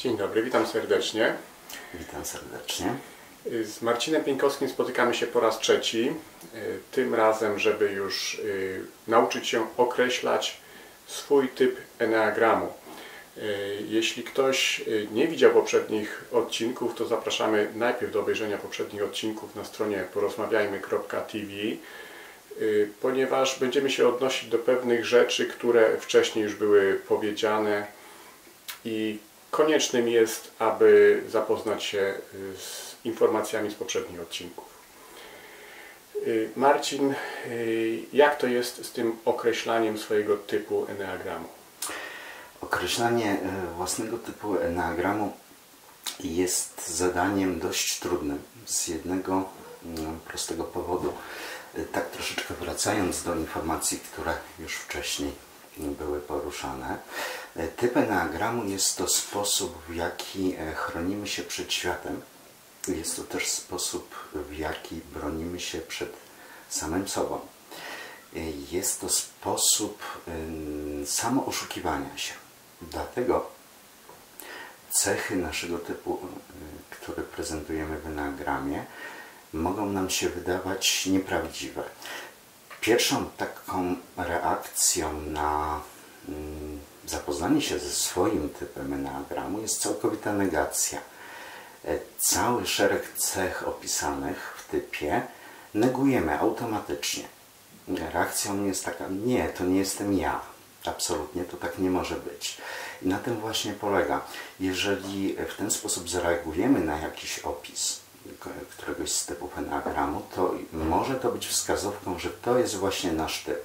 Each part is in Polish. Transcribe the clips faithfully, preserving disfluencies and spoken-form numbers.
Dzień dobry, witam serdecznie. Witam serdecznie. Z Marcinem Pieńkowskim spotykamy się po raz trzeci. Tym razem, żeby już nauczyć się określać swój typ eneagramu. Jeśli ktoś nie widział poprzednich odcinków, to zapraszamy najpierw do obejrzenia poprzednich odcinków na stronie porozmawiajmy kropka t v, ponieważ będziemy się odnosić do pewnych rzeczy, które wcześniej już były powiedziane i koniecznym jest, aby zapoznać się z informacjami z poprzednich odcinków. Marcin, jak to jest z tym określaniem swojego typu eneagramu? Określanie własnego typu eneagramu jest zadaniem dość trudnym z jednego prostego powodu. Tak troszeczkę wracając do informacji, które już wcześniej były poruszane. Typ eneagramu jest to sposób, w jaki chronimy się przed światem. Jest to też sposób, w jaki bronimy się przed samym sobą. Jest to sposób samooszukiwania się. Dlatego cechy naszego typu, które prezentujemy w eneagramie, mogą nam się wydawać nieprawdziwe. Pierwszą taką reakcją na mm, zapoznanie się ze swoim typem eneagramu jest całkowita negacja. Cały szereg cech opisanych w typie negujemy automatycznie. Reakcją jest taka: nie, to nie jestem ja. Absolutnie to tak nie może być. I na tym właśnie polega. Jeżeli w ten sposób zareagujemy na jakiś opis któregoś z typów eneagramu, to może to być wskazówką, że to jest właśnie nasz typ.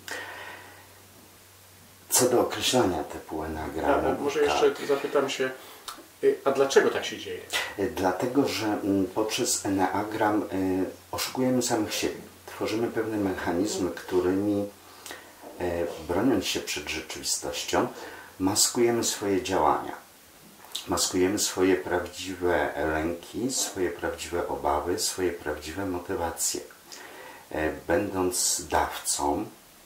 Co do określania typu eneagramu... A, może jeszcze tak. zapytam się, a dlaczego tak się dzieje? Dlatego, że poprzez eneagram oszukujemy samych siebie. Tworzymy pewne mechanizmy, którymi broniąc się przed rzeczywistością, maskujemy swoje działania. Maskujemy swoje prawdziwe lęki, swoje prawdziwe obawy, swoje prawdziwe motywacje. Będąc dawcą,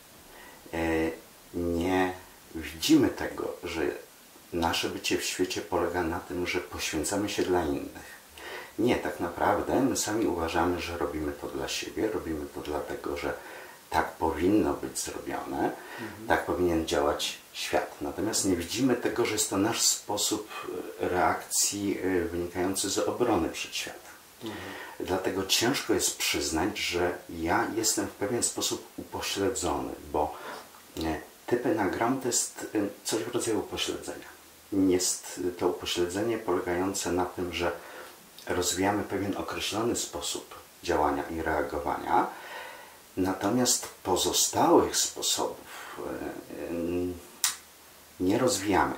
nie widzimy tego, że nasze bycie w świecie polega na tym, że poświęcamy się dla innych. Nie, tak naprawdę my sami uważamy, że robimy to dla siebie, robimy to dlatego, że tak powinno być zrobione, mhm. tak powinien działać świat. Natomiast nie widzimy tego, że jest to nasz sposób reakcji wynikający z obrony przed światem. Mhm. Dlatego ciężko jest przyznać, że ja jestem w pewien sposób upośledzony, bo typ eneagramu to jest coś w rodzaju upośledzenia. Jest to upośledzenie polegające na tym, że rozwijamy pewien określony sposób działania i reagowania, natomiast pozostałych sposobów nie rozwijamy.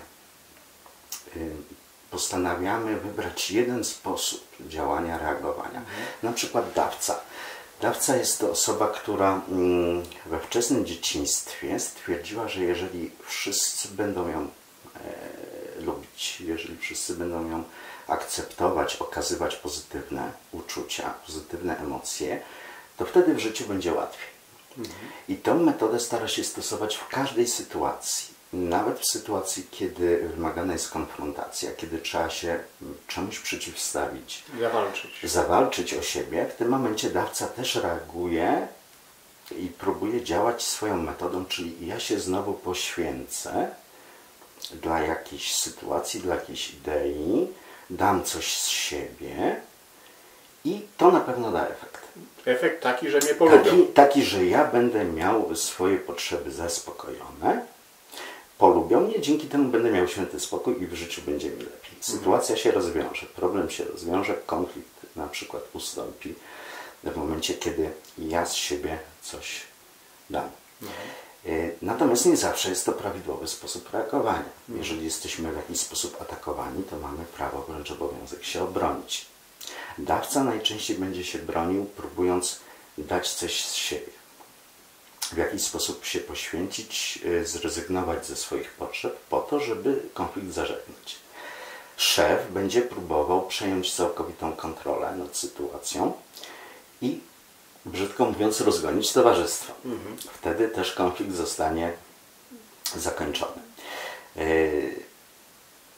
Postanawiamy wybrać jeden sposób działania, reagowania. Mhm. Na przykład dawca. Dawca jest to osoba, która we wczesnym dzieciństwie stwierdziła, że jeżeli wszyscy będą ją e, lubić, jeżeli wszyscy będą ją akceptować, okazywać pozytywne uczucia, pozytywne emocje, to wtedy w życiu będzie łatwiej. Mhm. I tą metodę stara się stosować w każdej sytuacji. Nawet w sytuacji, kiedy wymagana jest konfrontacja, kiedy trzeba się czemuś przeciwstawić, zawalczyć. zawalczyć o siebie, w tym momencie dawca też reaguje i próbuje działać swoją metodą, czyli ja się znowu poświęcę dla jakiejś sytuacji, dla jakiejś idei, dam coś z siebie i to na pewno da efekt. Efekt taki, że mnie polubią. Taki, taki, że ja będę miał swoje potrzeby zaspokojone, polubią mnie, dzięki temu będę miał święty spokój i w życiu będzie mi lepiej. Sytuacja się rozwiąże, problem się rozwiąże, konflikt na przykład ustąpi w momencie, kiedy ja z siebie coś dam. Mhm. Natomiast nie zawsze jest to prawidłowy sposób reagowania. Mhm. Jeżeli jesteśmy w jakiś sposób atakowani, to mamy prawo, wręcz obowiązek się obronić. Dawca najczęściej będzie się bronił, próbując dać coś z siebie. W jakiś sposób się poświęcić, zrezygnować ze swoich potrzeb po to, żeby konflikt zażegnać. Szef będzie próbował przejąć całkowitą kontrolę nad sytuacją i, brzydko mówiąc, rozgonić towarzystwo. Mhm. Wtedy też konflikt zostanie zakończony.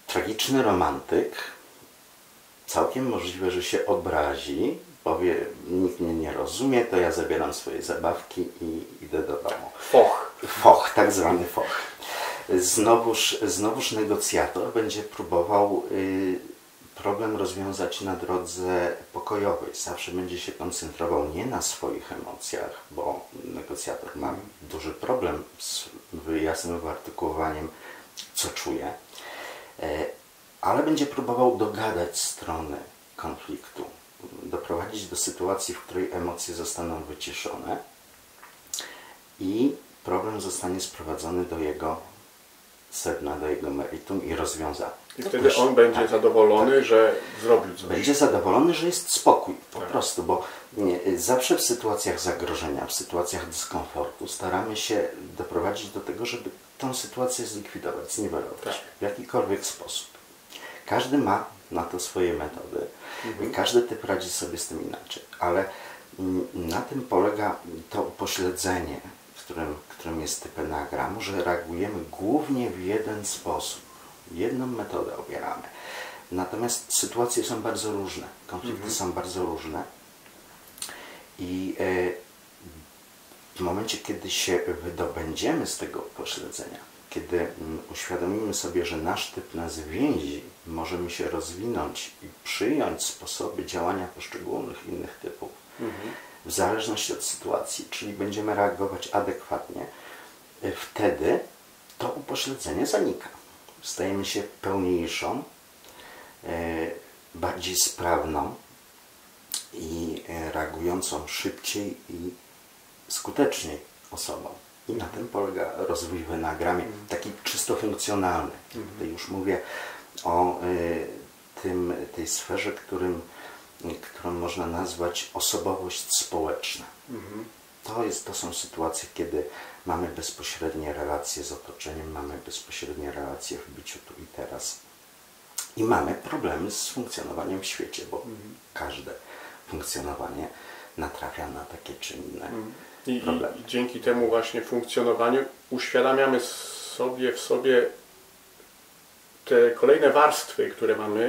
tragiczny romantyk całkiem możliwe, że się obrazi, powie, nikt mnie nie rozumie, to ja zabieram swoje zabawki i idę do domu. Foch. Foch, tak zwany foch. Znowuż, znowuż negocjator będzie próbował y, problem rozwiązać na drodze pokojowej. Zawsze będzie się koncentrował nie na swoich emocjach, bo negocjator ma duży problem z jasnym wyartykułowaniem, co czuje, y, ale będzie próbował dogadać strony konfliktu, doprowadzić do sytuacji, w której emocje zostaną wyciszone i problem zostanie sprowadzony do jego sedna, do jego meritum i rozwiązany. I wtedy on będzie tak, zadowolony, tak, że zrobił coś. Będzie zadowolony, że jest spokój, po tak. prostu, bo nie, zawsze w sytuacjach zagrożenia, w sytuacjach dyskomfortu staramy się doprowadzić do tego, żeby tę sytuację zlikwidować, zniwelować tak. w jakikolwiek sposób. Każdy ma na to swoje metody mhm. i każdy typ radzi sobie z tym inaczej, ale na tym polega to upośledzenie, w którym, którym jest typ eneagramu, że reagujemy głównie w jeden sposób. Jedną metodę obieramy. Natomiast sytuacje są bardzo różne, konflikty mhm. są bardzo różne i e, w momencie, kiedy się wydobędziemy z tego upośledzenia, kiedy mm, uświadomimy sobie, że nasz typ nas więzi, możemy się rozwinąć i przyjąć sposoby działania poszczególnych innych typów, mhm. w zależności od sytuacji, czyli będziemy reagować adekwatnie, wtedy to upośledzenie zanika. Stajemy się pełniejszą, bardziej sprawną i reagującą szybciej i skuteczniej osobą. I na tym polega rozwój w eneagramie, taki czysto funkcjonalny. Tutaj już mówię o tym, tej sferze, którym, którą można nazwać osobowość społeczna. Mhm. To, jest, to są sytuacje, kiedy mamy bezpośrednie relacje z otoczeniem, mamy bezpośrednie relacje w byciu tu i teraz. I mamy problemy z funkcjonowaniem w świecie, bo mhm. każde funkcjonowanie natrafia na takie czy inne mhm. I, problemy. I dzięki temu właśnie funkcjonowaniu uświadamiamy sobie w sobie te kolejne warstwy, które mamy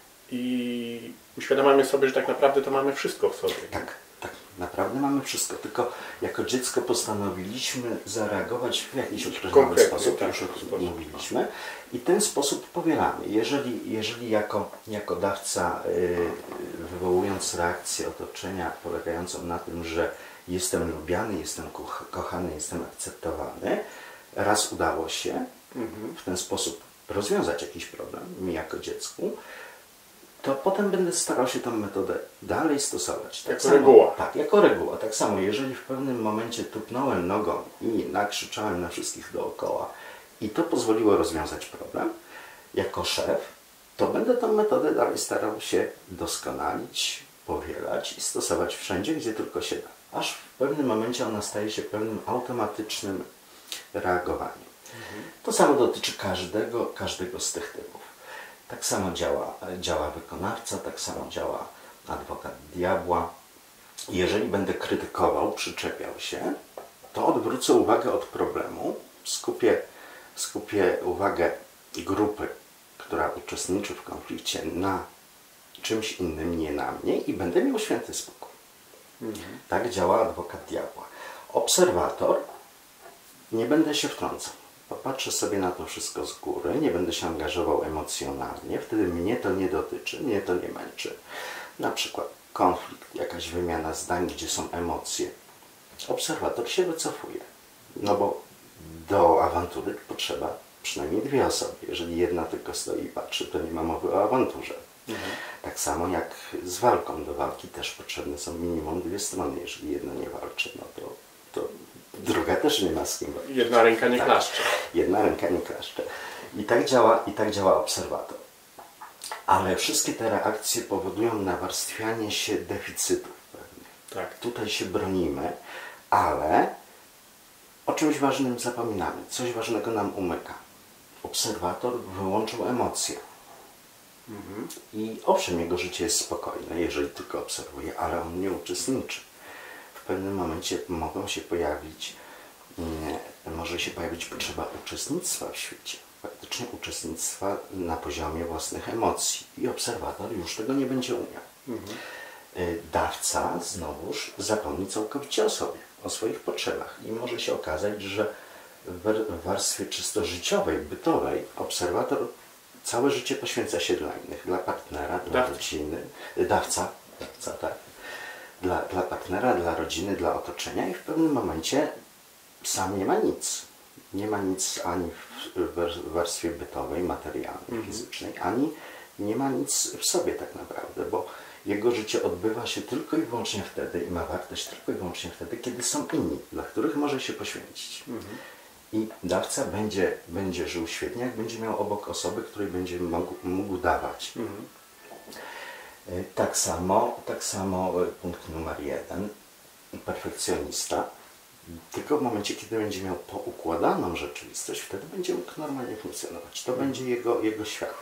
i uświadamiamy sobie, że tak naprawdę to mamy wszystko w sobie. Tak, tak, naprawdę mamy wszystko, tylko jako dziecko postanowiliśmy zareagować w jakiś określony sposób, tak, już o tym mówiliśmy, i ten sposób powielamy. Jeżeli, jeżeli jako, jako dawca, yy, wywołując reakcję otoczenia polegającą na tym, że jestem lubiany, jestem koch kochany, jestem akceptowany, raz udało się mhm. w ten sposób rozwiązać jakiś problem mi jako dziecku, to potem będę starał się tę metodę dalej stosować. Tak jako samo, reguła. Tak, jako reguła. Tak samo, jeżeli w pewnym momencie tupnąłem nogą i nakrzyczałem na wszystkich dookoła i to pozwoliło rozwiązać problem, jako szef, to będę tę metodę dalej starał się doskonalić, powielać i stosować wszędzie, gdzie tylko się da. Aż w pewnym momencie ona staje się pewnym automatycznym reagowaniem. Mhm. To samo dotyczy każdego, każdego z tych typów. Tak samo działa, działa wykonawca, tak samo działa adwokat diabła. Jeżeli będę krytykował, przyczepiał się, to odwrócę uwagę od problemu, skupię, skupię uwagę grupy, która uczestniczy w konflikcie, na czymś innym, nie na mnie, i będę miał święty spokój. Mhm. Tak działa adwokat diabła. Obserwator, nie będę się wtrącał. Popatrzę sobie na to wszystko z góry, nie będę się angażował emocjonalnie, wtedy mnie to nie dotyczy, mnie to nie męczy. Na przykład konflikt, jakaś wymiana zdań, gdzie są emocje. Obserwator się wycofuje, no bo do awantury potrzeba przynajmniej dwie osoby. Jeżeli jedna tylko stoi i patrzy, to nie ma mowy o awanturze. Mhm. Tak samo jak z walką. Do walki też potrzebne są minimum dwie strony. Jeżeli jedna nie walczy, no to, to druga też nie ma z kim walczyć. Jedna ręka nie tak. klaszcze. Jedna ręka nie klaszcze. I tak działa, i tak działa obserwator. Ale wszystkie te reakcje powodują nawarstwianie się deficytów pewnych. Tak. Tutaj się bronimy, ale o czymś ważnym zapominamy. Coś ważnego nam umyka. Obserwator wyłączył emocje. Mhm. I owszem, jego życie jest spokojne, jeżeli tylko obserwuje, ale on nie uczestniczy. W pewnym momencie mogą się pojawić, nie, może się pojawić potrzeba uczestnictwa w świecie. faktycznie uczestnictwa na poziomie własnych emocji i obserwator już tego nie będzie umiał. Mhm. Dawca znowuż zapomni całkowicie o sobie, o swoich potrzebach i może się okazać, że w warstwie czysto życiowej, bytowej obserwator całe życie poświęca się dla innych, dla partnera, dla Dawca. rodziny, dawca, dawca tak, dla, dla partnera, dla rodziny, dla otoczenia i w pewnym momencie sam nie ma nic. Nie ma nic ani w warstwie bytowej, materialnej, mhm. fizycznej, ani nie ma nic w sobie tak naprawdę, bo jego życie odbywa się tylko i wyłącznie wtedy i ma wartość tylko i wyłącznie wtedy, kiedy są inni, dla których może się poświęcić. Mhm. I dawca będzie, będzie żył świetnie, jak będzie miał obok osoby, której będzie mógł, mógł dawać. Mhm. Tak samo, tak samo punkt numer jeden, perfekcjonista, tylko w momencie, kiedy będzie miał poukładaną rzeczywistość, wtedy będzie mógł normalnie funkcjonować. To mhm. będzie jego, jego świat.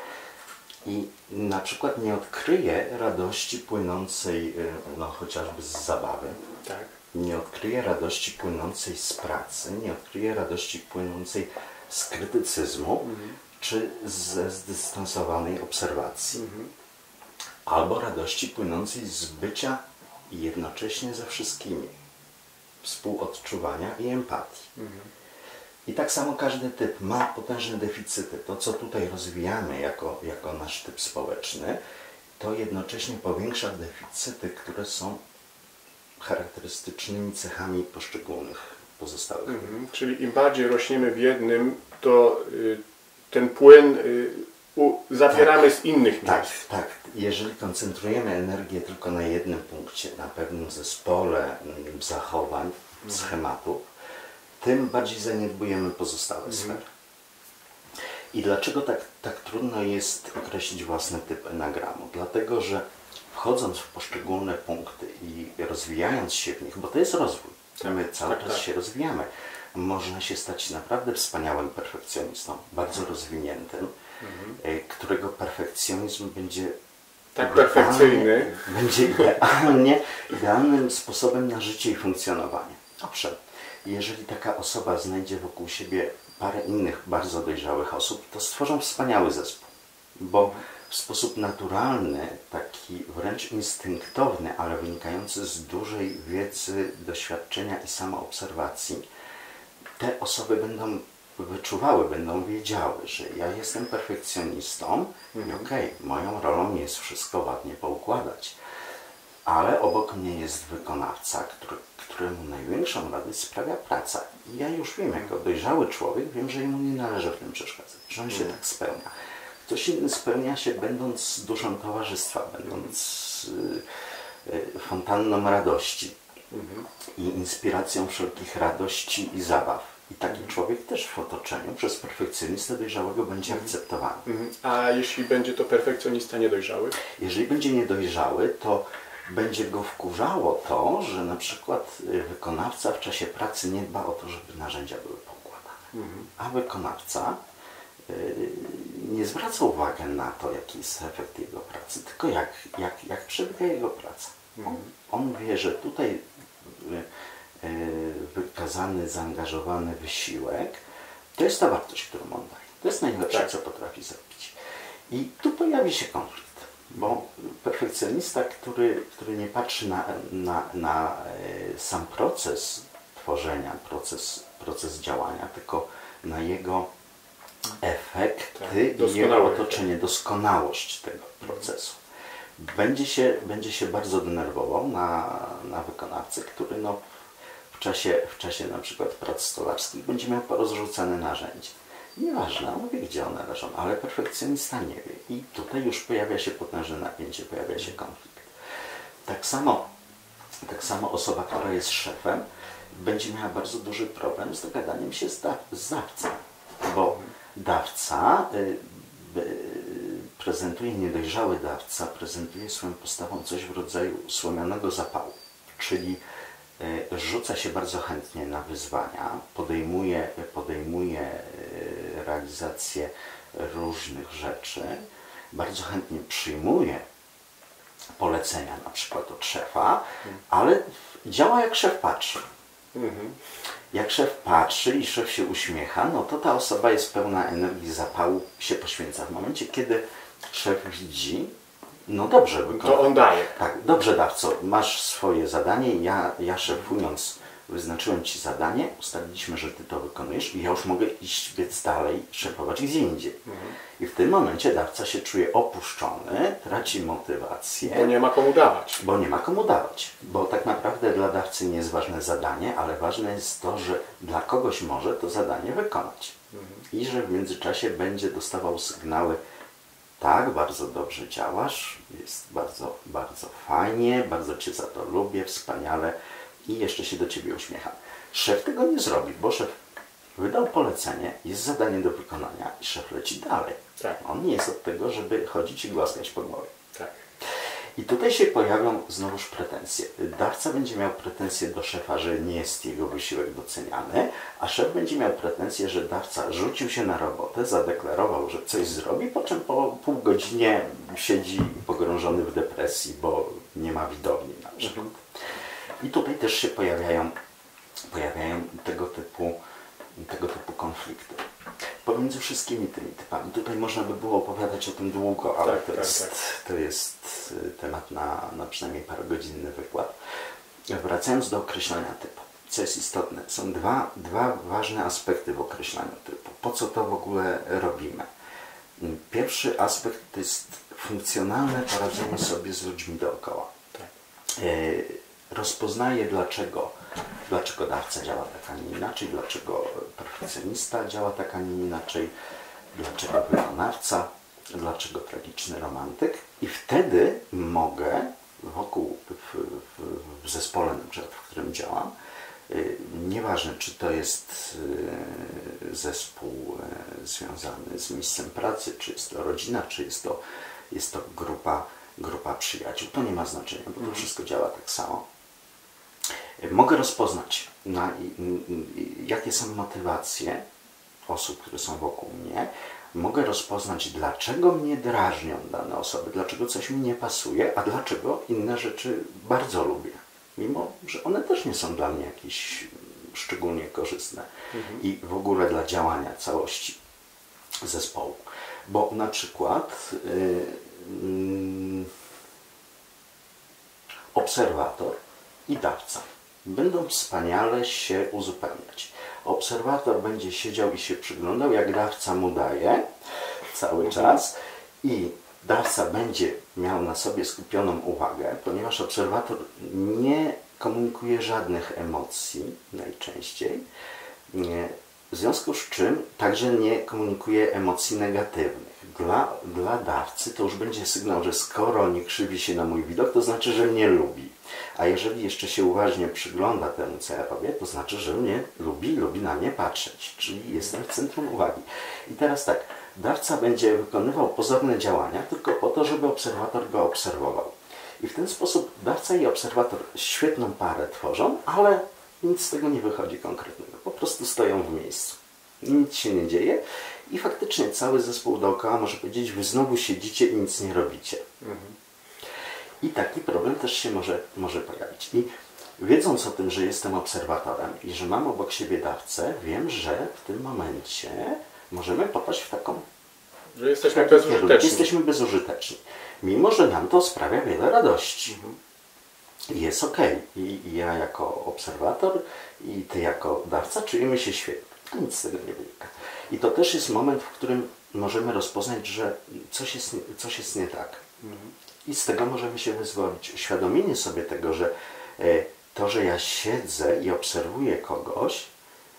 I na przykład nie odkryje radości płynącej no, chociażby z zabawy. Tak. Nie odkryje radości płynącej z pracy, nie odkryje radości płynącej z krytycyzmu, mhm. czy ze zdystansowanej obserwacji. Mhm. Albo radości płynącej z bycia jednocześnie ze wszystkimi, współodczuwania i empatii. Mhm. I tak samo każdy typ ma potężne deficyty. To, co tutaj rozwijamy jako, jako nasz typ społeczny, to jednocześnie powiększa deficyty, które są charakterystycznymi cechami poszczególnych pozostałych. Mhm. Czyli im bardziej rośniemy w jednym, to y, ten płyn y, u, zabieramy tak, z innych miejsc. Tak, tak. Jeżeli koncentrujemy energię tylko na jednym punkcie, na pewnym zespole m, zachowań, mhm. schematów, tym bardziej zaniedbujemy pozostałe mhm. sfery. I dlaczego tak, tak trudno jest określić własny typ enagramu? Dlatego, że wchodząc w poszczególne punkty i rozwijając się w nich, bo to jest rozwój, my cały tak, czas tak. się rozwijamy, można się stać naprawdę wspaniałym perfekcjonistą, bardzo rozwiniętym, mhm. którego perfekcjonizm będzie tak perfekcyjny, będzie idealnie, idealnym sposobem na życie i funkcjonowanie. Owszem, jeżeli taka osoba znajdzie wokół siebie parę innych bardzo dojrzałych osób, to stworzą wspaniały zespół, bo w sposób naturalny, taki wręcz instynktowny, ale wynikający z dużej wiedzy, doświadczenia i samoobserwacji, te osoby będą wyczuwały, będą wiedziały, że ja jestem perfekcjonistą mhm. i okej, okay, moją rolą jest wszystko ładnie poukładać, ale obok mnie jest wykonawca, który, któremu największą radość sprawia praca. I ja już wiem, jako dojrzały człowiek, wiem, że jemu nie należy w tym przeszkadzać, że on się mhm. tak spełnia. Ktoś inny spełnia się będąc duszą towarzystwa, będąc y, y, fontanną radości mhm. i inspiracją wszelkich radości i zabaw. I taki mhm. człowiek też w otoczeniu przez perfekcjonistę dojrzałego będzie mhm. akceptowany. Mhm. A jeśli będzie to perfekcjonista niedojrzały? Jeżeli będzie niedojrzały, to będzie go wkurzało to, że na przykład wykonawca w czasie pracy nie dba o to, żeby narzędzia były poukładane. Mhm. A wykonawca nie zwraca uwagi na to, jaki jest efekt jego pracy, tylko jak, jak, jak przebiega jego praca. On, on wie, że tutaj wykazany, zaangażowany wysiłek to jest ta wartość, którą on daje. To jest najlepsze, tak. co potrafi zrobić. I tu pojawi się konflikt, bo perfekcjonista, który, który nie patrzy na, na, na sam proces tworzenia, proces, proces działania, tylko na jego efekty tak, i jego otoczenie, doskonałość tego procesu. Będzie się, będzie się bardzo denerwował na, na wykonawcę, który no, w, czasie, w czasie na przykład prac stolarskich będzie miał porozrzucane narzędzia. Nieważne, on wie, gdzie one leżą, ale perfekcjonista nie wie. I tutaj już pojawia się potężne napięcie, pojawia się konflikt. Tak samo, tak samo osoba, która jest szefem, będzie miała bardzo duży problem z dogadaniem się z, da z dawcą, bo dawca y, y, prezentuje, niedojrzały dawca prezentuje swoją postawą coś w rodzaju słomianego zapału, czyli y, rzuca się bardzo chętnie na wyzwania, podejmuje, podejmuje y, realizację różnych rzeczy, bardzo chętnie przyjmuje polecenia na przykład od szefa, ale działa jak szef patrzy. Mhm. Jak szef patrzy i szef się uśmiecha, no to ta osoba jest pełna energii, zapału, się poświęca. W momencie, kiedy szef widzi, no dobrze wykonał. To on daje. Tak, dobrze dawco, masz swoje zadanie, ja, ja szefując wyznaczyłem Ci zadanie, ustaliliśmy, że Ty to wykonujesz i ja już mogę iść, biec dalej, szefować gdzie indziej. Mhm. I w tym momencie dawca się czuje opuszczony, traci motywację. Bo nie ma komu dawać. Bo nie ma komu dawać. Bo tak naprawdę dla dawcy nie jest ważne zadanie, ale ważne jest to, że dla kogoś może to zadanie wykonać. Mhm. I że w międzyczasie będzie dostawał sygnały: tak, bardzo dobrze działasz, jest bardzo, bardzo fajnie, bardzo Cię za to lubię, wspaniale i jeszcze się do Ciebie uśmiecham. Szef tego nie zrobi, bo szef wydał polecenie, jest zadanie do wykonania i szef leci dalej. Tak. On nie jest od tego, żeby chodzić i głaskać po głowie. Tak. I tutaj się pojawią znowuż pretensje. Dawca będzie miał pretensje do szefa, że nie jest jego wysiłek doceniany, a szef będzie miał pretensje, że dawca rzucił się na robotę, zadeklarował, że coś zrobi, po czym po pół godzinie siedzi pogrążony w depresji, bo nie ma widowni na przykład. Mhm. I tutaj też się pojawiają, pojawiają tego typu, tego typu konflikty. Pomiędzy wszystkimi tymi typami. Tutaj można by było opowiadać o tym długo, ale tak, to, tak, jest, tak. to jest temat na, na przynajmniej parogodzinny wykład. Wracając do określania typu. Co jest istotne? Są dwa, dwa ważne aspekty w określaniu typu. Po co to w ogóle robimy? Pierwszy aspekt to jest funkcjonalne poradzenie sobie z ludźmi dookoła. Tak. Rozpoznaje dlaczego, dlaczego dawca działa tak, a nie inaczej, dlaczego perfekcjonista działa tak, a nie inaczej, dlaczego wykonawca, dlaczego tragiczny romantyk. I wtedy mogę wokół, w, w, w zespole, na przykład, w którym działam, nieważne czy to jest zespół związany z miejscem pracy, czy jest to rodzina, czy jest to, jest to grupa, grupa przyjaciół, to nie ma znaczenia, bo to wszystko działa tak samo. Mogę rozpoznać, na, jakie są motywacje osób, które są wokół mnie. Mogę rozpoznać, dlaczego mnie drażnią dane osoby, dlaczego coś mi nie pasuje, a dlaczego inne rzeczy bardzo lubię. Mimo że one też nie są dla mnie jakieś szczególnie korzystne. Mhm. I w ogóle dla działania całości zespołu. Bo na przykład yy, yy, obserwator i dawca będą wspaniale się uzupełniać. Obserwator będzie siedział i się przyglądał, jak dawca mu daje cały czas i dawca będzie miał na sobie skupioną uwagę, ponieważ obserwator nie komunikuje żadnych emocji najczęściej, nie, w związku z czym także nie komunikuje emocji negatywnych. Dla, dla dawcy to już będzie sygnał, że skoro nie krzywi się na mój widok, to znaczy, że mnie lubi. A jeżeli jeszcze się uważnie przygląda temu, co ja robię, to znaczy, że mnie lubi, lubi na mnie patrzeć. Czyli jestem w centrum uwagi. I teraz tak, dawca będzie wykonywał pozorne działania tylko po to, żeby obserwator go obserwował. I w ten sposób dawca i obserwator świetną parę tworzą, ale nic z tego nie wychodzi konkretnego. Po prostu stoją w miejscu. Nic się nie dzieje i faktycznie cały zespół dookoła może powiedzieć: wy znowu siedzicie i nic nie robicie. Mhm. I taki problem też się może, może pojawić. I wiedząc o tym, że jestem obserwatorem i że mam obok siebie dawcę, wiem, że w tym momencie możemy popaść w taką... Że jesteśmy bezużyteczni. Jesteśmy bezużyteczni. Mimo że nam to sprawia wiele radości. Mhm. Jest ok. I, I ja jako obserwator i ty jako dawca czujemy się świetnie. A nic z tego nie wynika. I to też jest moment, w którym możemy rozpoznać, że coś jest, coś jest nie tak. Mhm. I z tego możemy się wyzwolić. Uświadomienie sobie tego, że to, że ja siedzę i obserwuję kogoś,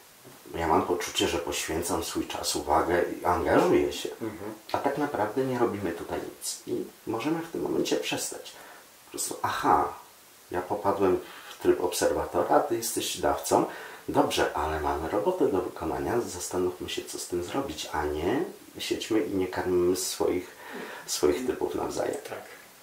ja mam poczucie, że poświęcam swój czas, uwagę i angażuję się. Mhm. A tak naprawdę nie robimy tutaj nic. I możemy w tym momencie przestać. Po prostu, aha, ja popadłem w tryb obserwatora, a ty jesteś dawcą. Dobrze, ale mamy robotę do wykonania. Zastanówmy się, co z tym zrobić, a nie siedźmy i nie karmimy swoich, swoich typów nawzajem. Tak.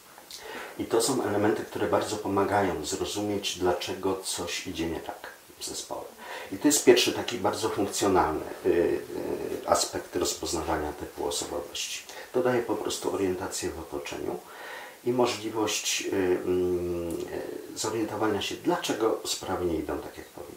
I to są elementy, które bardzo pomagają zrozumieć, dlaczego coś idzie nie tak w zespole. I to jest pierwszy taki bardzo funkcjonalny y, y, aspekt rozpoznawania typu osobowości. To daje po prostu orientację w otoczeniu i możliwość y, y, zorientowania się, dlaczego sprawy nie idą tak, jak powinny.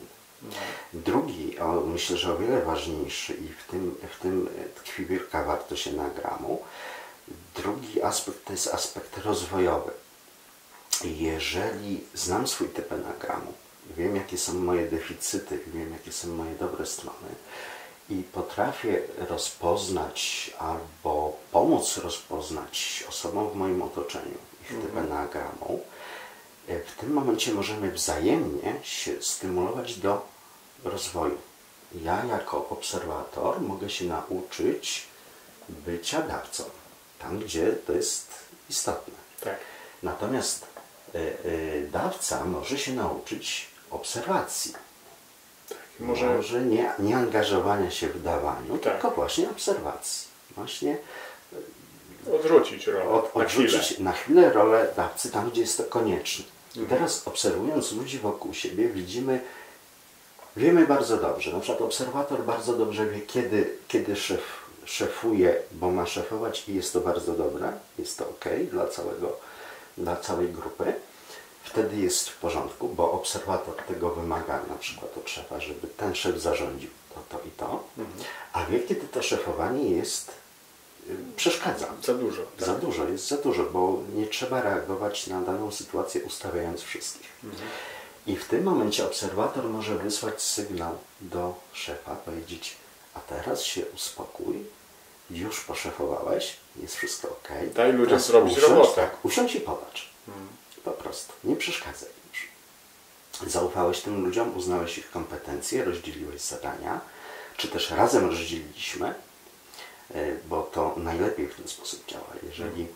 Drugi, o, myślę, że o wiele ważniejszy i w tym, w tym tkwi wielka wartość eneagramu. Drugi aspekt to jest aspekt rozwojowy. Jeżeli znam swój typ eneagramu, wiem jakie są moje deficyty, wiem jakie są moje dobre strony i potrafię rozpoznać albo pomóc rozpoznać osobom w moim otoczeniu ich typ Mhm. eneagramu, w tym momencie możemy wzajemnie się stymulować do rozwoju. Ja jako obserwator mogę się nauczyć bycia dawcą, tam gdzie to jest istotne. Tak. Natomiast y, y, dawca może się nauczyć obserwacji. Tak. Może... Może nie, nie angażowania się w dawaniu, Tak. tylko właśnie obserwacji. Właśnie Odwrócić rolę od, na chwilę. odrzucić na chwilę rolę dawcy tam, gdzie jest to konieczne. I Mhm. teraz obserwując ludzi wokół siebie widzimy, wiemy bardzo dobrze, na przykład obserwator bardzo dobrze wie, kiedy, kiedy szef, szefuje, bo ma szefować i jest to bardzo dobre, jest to ok dla, całego, dla całej grupy. Wtedy jest w porządku, bo obserwator tego wymaga na przykład od szefa, żeby ten szef zarządził to, to i to. Mhm. A wie, kiedy to szefowanie jest, y, przeszkadza. Za dużo. Tak. Za dużo, jest za dużo, bo nie trzeba reagować na daną sytuację ustawiając wszystkich. Mhm. I w tym momencie obserwator może wysłać sygnał do szefa, powiedzieć, a teraz się uspokój, już poszefowałeś, jest wszystko ok. Daj ludziom Teraz zrobić usiądź, robotę. Tak, usiądź i popatrz. Mhm. Po prostu, nie przeszkadzaj już. Zaufałeś tym ludziom, uznałeś ich kompetencje, rozdzieliłeś zadania, czy też razem rozdzieliliśmy, bo to najlepiej w ten sposób działa. Jeżeli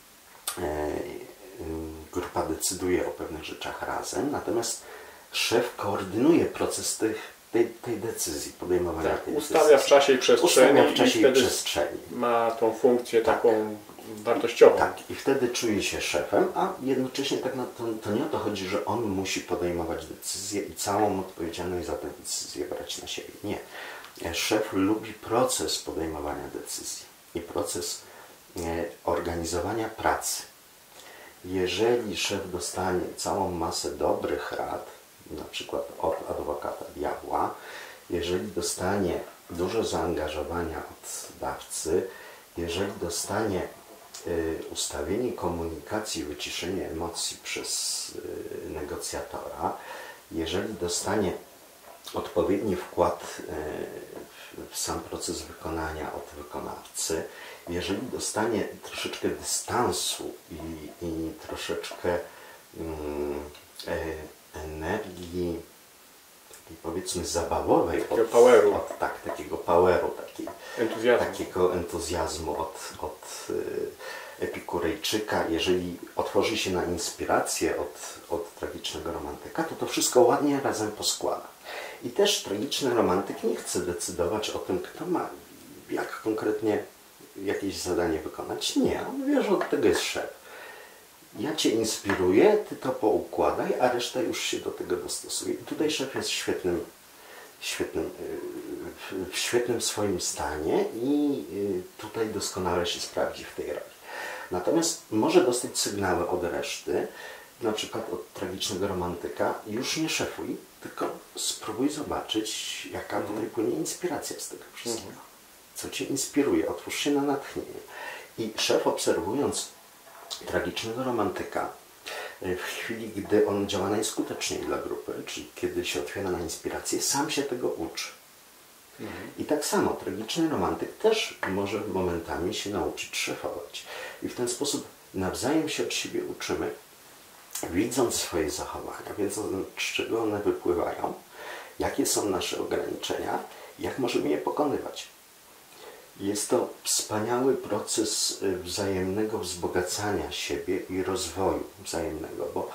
grupa decyduje o pewnych rzeczach razem, natomiast szef koordynuje proces tych, tej, tej decyzji, podejmowania Tak, tej ustawia decyzji. w czasie i przestrzeni Ustawia w czasie i i wtedy przestrzeni. ma tą funkcję taką wartościową. Tak, i wtedy czuje się szefem, a jednocześnie tak na to, to nie o to chodzi, że on musi podejmować decyzje i całą odpowiedzialność za tę decyzję brać na siebie. Nie. Szef lubi proces podejmowania decyzji i proces e, organizowania pracy. Jeżeli szef dostanie całą masę dobrych rad, na przykład od adwokata diabła, jeżeli dostanie dużo zaangażowania od dawcy, jeżeli dostanie y, ustawienie komunikacji, wyciszenie emocji przez y, negocjatora, jeżeli dostanie odpowiedni wkład y, w, w sam proces wykonania od wykonawcy, jeżeli dostanie troszeczkę dystansu i, i troszeczkę mm, e, energii takiej powiedzmy zabawowej, Takiego od, poweru. od tak, takiego poweru, takiej, Entuzjazmu. takiego entuzjazmu od, od y, Epikurejczyka, jeżeli otworzy się na inspirację od, od tragicznego romantyka, to to wszystko ładnie razem poskłada. I też tragiczny romantyk nie chce decydować o tym, kto ma jak konkretnie jakieś zadanie wykonać. Nie, on wie, że od tego jest szef. Ja Cię inspiruję, Ty to poukładaj, a reszta już się do tego dostosuje. I tutaj szef jest świetnym, świetnym, w świetnym swoim stanie i tutaj doskonale się sprawdzi w tej roli. Natomiast może dostać sygnały od reszty, na przykład od tragicznego romantyka, już nie szefuj, tylko spróbuj zobaczyć, jaka tutaj płynie inspiracja z tego wszystkiego. Co Cię inspiruje, otwórz się na natchnienie. I szef, obserwując tragicznego romantyka, w chwili, gdy on działa najskuteczniej dla grupy, czyli kiedy się otwiera na inspirację, sam się tego uczy. Mhm. I tak samo tragiczny romantyk też może momentami się nauczyć szefować. I w ten sposób nawzajem się od siebie uczymy, widząc swoje zachowania, wiedząc, z czego one wypływają, jakie są nasze ograniczenia, jak możemy je pokonywać. Jest to wspaniały proces wzajemnego wzbogacania siebie i rozwoju wzajemnego, bo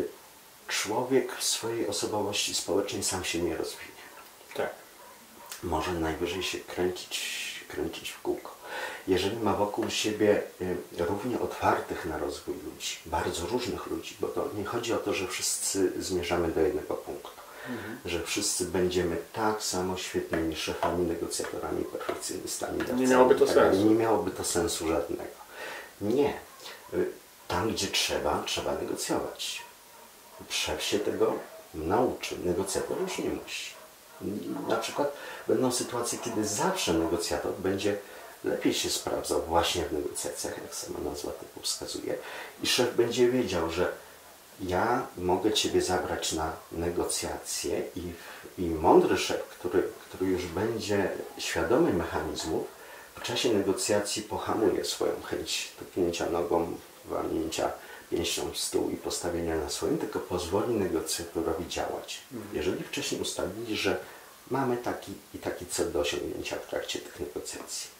człowiek w swojej osobowości społecznej sam się nie rozwinie. Tak. Może najwyżej się kręcić, kręcić w kółko. Jeżeli ma wokół siebie równie otwartych na rozwój ludzi, bardzo różnych ludzi, bo to nie chodzi o to, że wszyscy zmierzamy do jednego punktu. Mhm. Że wszyscy będziemy tak samo świetnymi szefami, negocjatorami, perfekcjonistami. Dawcami, nie miałoby to tak, sensu. Nie miałoby to sensu żadnego. Nie. Tam, gdzie trzeba, trzeba negocjować. Szef się tego nauczy. Negocjator już nie musi. Na przykład będą sytuacje, kiedy zawsze negocjator będzie lepiej się sprawdzał właśnie w negocjacjach, jak sama nazwa typu wskazuje, i szef będzie wiedział, że ja mogę Ciebie zabrać na negocjacje i, i mądry szef, który, który już będzie świadomy mechanizmów, w czasie negocjacji pohamuje swoją chęć tupnięcia nogą, walnięcia pięścią w stół i postawienia na swoim, tylko pozwoli negocjatorowi działać. Jeżeli wcześniej ustalili, że mamy taki i taki cel do osiągnięcia w trakcie tych negocjacji.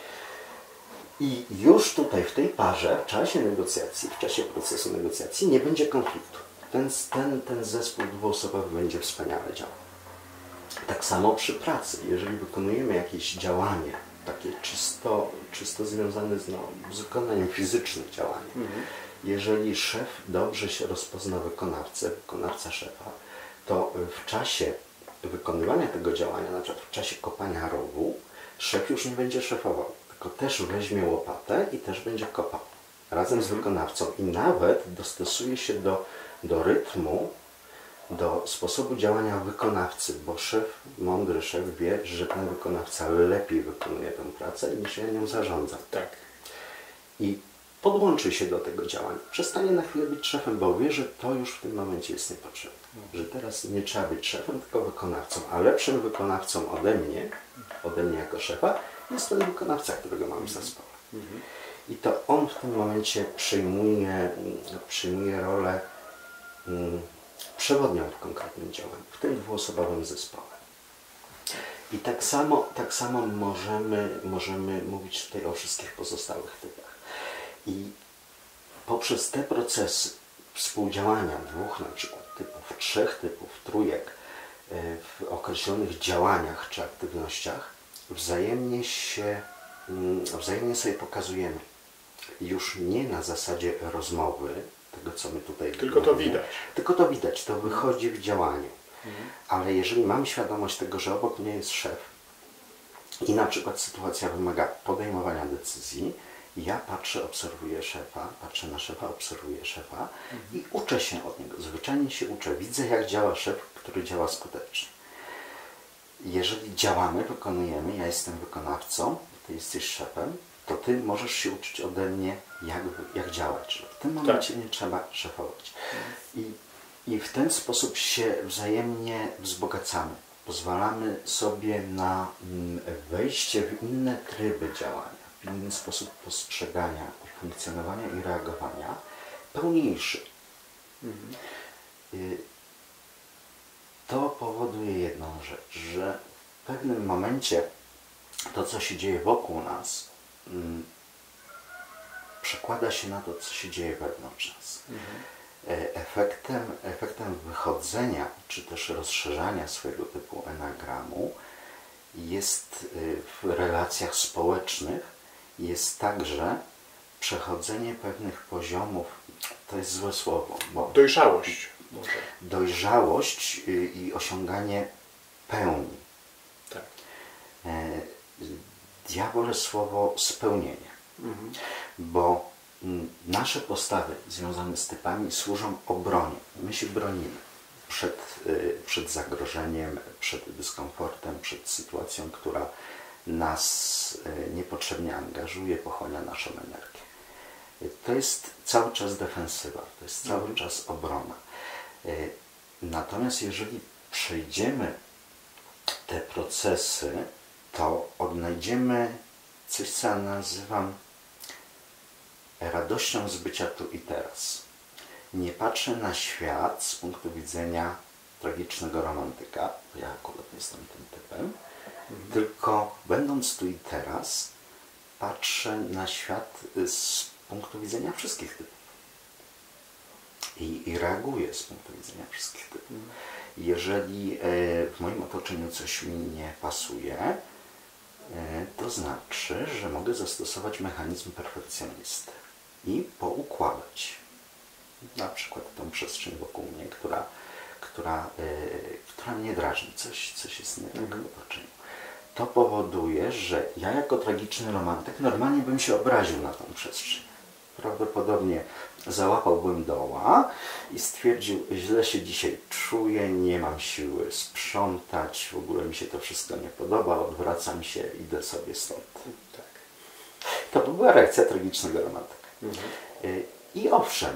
I już tutaj w tej parze, w czasie negocjacji, w czasie procesu negocjacji nie będzie konfliktu. Ten, ten, ten zespół dwuosobowy będzie wspaniale działał. Tak samo przy pracy. Jeżeli wykonujemy jakieś działanie, takie czysto, czysto związane z, no, z wykonaniem fizycznych działań, mhm. jeżeli szef dobrze się rozpozna wykonawcę, wykonawca szefa, to w czasie wykonywania tego działania, na przykład w czasie kopania rowu, szef już nie będzie szefował, tylko też weźmie łopatę i też będzie kopał razem z wykonawcą i nawet dostosuje się do, do rytmu, do sposobu działania wykonawcy, bo szef, mądry szef wie, że ten wykonawca lepiej wykonuje tę pracę niż ja nią zarządzam. Tak. I podłączy się do tego działania. Przestanie na chwilę być szefem, bo wie, że to już w tym momencie jest niepotrzebne. Że teraz nie trzeba być szefem, tylko wykonawcą. A lepszym wykonawcą ode mnie, ode mnie jako szefa, jest ten wykonawca, którego mam w zespole. Mhm. I to on w tym momencie przyjmuje, przyjmuje rolę mm, przewodnią w konkretnym działaniu, w tym dwuosobowym zespole. I tak samo, tak samo możemy, możemy mówić tutaj o wszystkich pozostałych typach. I poprzez te procesy współdziałania dwóch na przykład typów, trzech typów, trójek w określonych działaniach czy aktywnościach wzajemnie się, wzajemnie sobie pokazujemy. Już nie na zasadzie rozmowy, tego co my tutaj... Tylko to widać. Tylko to widać, to wychodzi w działaniu. Mhm. Ale jeżeli mam świadomość tego, że obok mnie jest szef i na przykład sytuacja wymaga podejmowania decyzji, ja patrzę, obserwuję szefa, patrzę na szefa, obserwuję szefa mhm. i uczę się od niego. Zwyczajnie się uczę. Widzę, jak działa szef, który działa skutecznie. Jeżeli działamy, wykonujemy, ja jestem wykonawcą, ty jesteś szefem, to ty możesz się uczyć ode mnie, jak, jak działać. W tym momencie tak. nie trzeba szefować. I, I w ten sposób się wzajemnie wzbogacamy. Pozwalamy sobie na wejście w inne tryby działania, w inny sposób postrzegania, funkcjonowania i reagowania, pełniejszy. Mhm. To powoduje jedną rzecz, że w pewnym momencie to, co się dzieje wokół nas, mm, przekłada się na to, co się dzieje wewnątrz nas. Mhm. Efektem, efektem wychodzenia, czy też rozszerzania swojego typu enagramu jest w relacjach społecznych, jest także przechodzenie pewnych poziomów, to jest złe słowo, bo dojrzałość. Może. Dojrzałość i osiąganie pełni. Tak. Ja wolę słowo spełnienie, mhm. bo nasze postawy związane z typami służą obronie. My się bronimy przed, przed zagrożeniem, przed dyskomfortem, przed sytuacją, która nas niepotrzebnie angażuje, pochłania naszą energię. To jest cały czas defensywa, to jest cały mhm. czas obrona. Natomiast jeżeli przejdziemy te procesy, to odnajdziemy coś, co ja nazywam radością z bycia tu i teraz. Nie patrzę na świat z punktu widzenia tragicznego romantyka, bo ja akurat jestem tym typem, mhm. tylko będąc tu i teraz, patrzę na świat z punktu widzenia wszystkich typów. I, i reaguję z punktu widzenia wszystkich typów. Mhm. Jeżeli e, w moim otoczeniu coś mi nie pasuje, e, to znaczy, że mogę zastosować mechanizm perfekcjonisty i poukładać na przykład tą przestrzeń wokół mnie, która, która, yy, która mnie drażni, coś, coś jest nie tak w otoczeniu. To powoduje, że ja jako tragiczny romantyk normalnie bym się obraził na tą przestrzeń. prawdopodobnie załapałbym doła i stwierdził, źle się dzisiaj czuję, nie mam siły sprzątać, w ogóle mi się to wszystko nie podoba, odwracam się, idę sobie stąd. Tak. To by była reakcja tragicznego romantyka. Mhm. I owszem,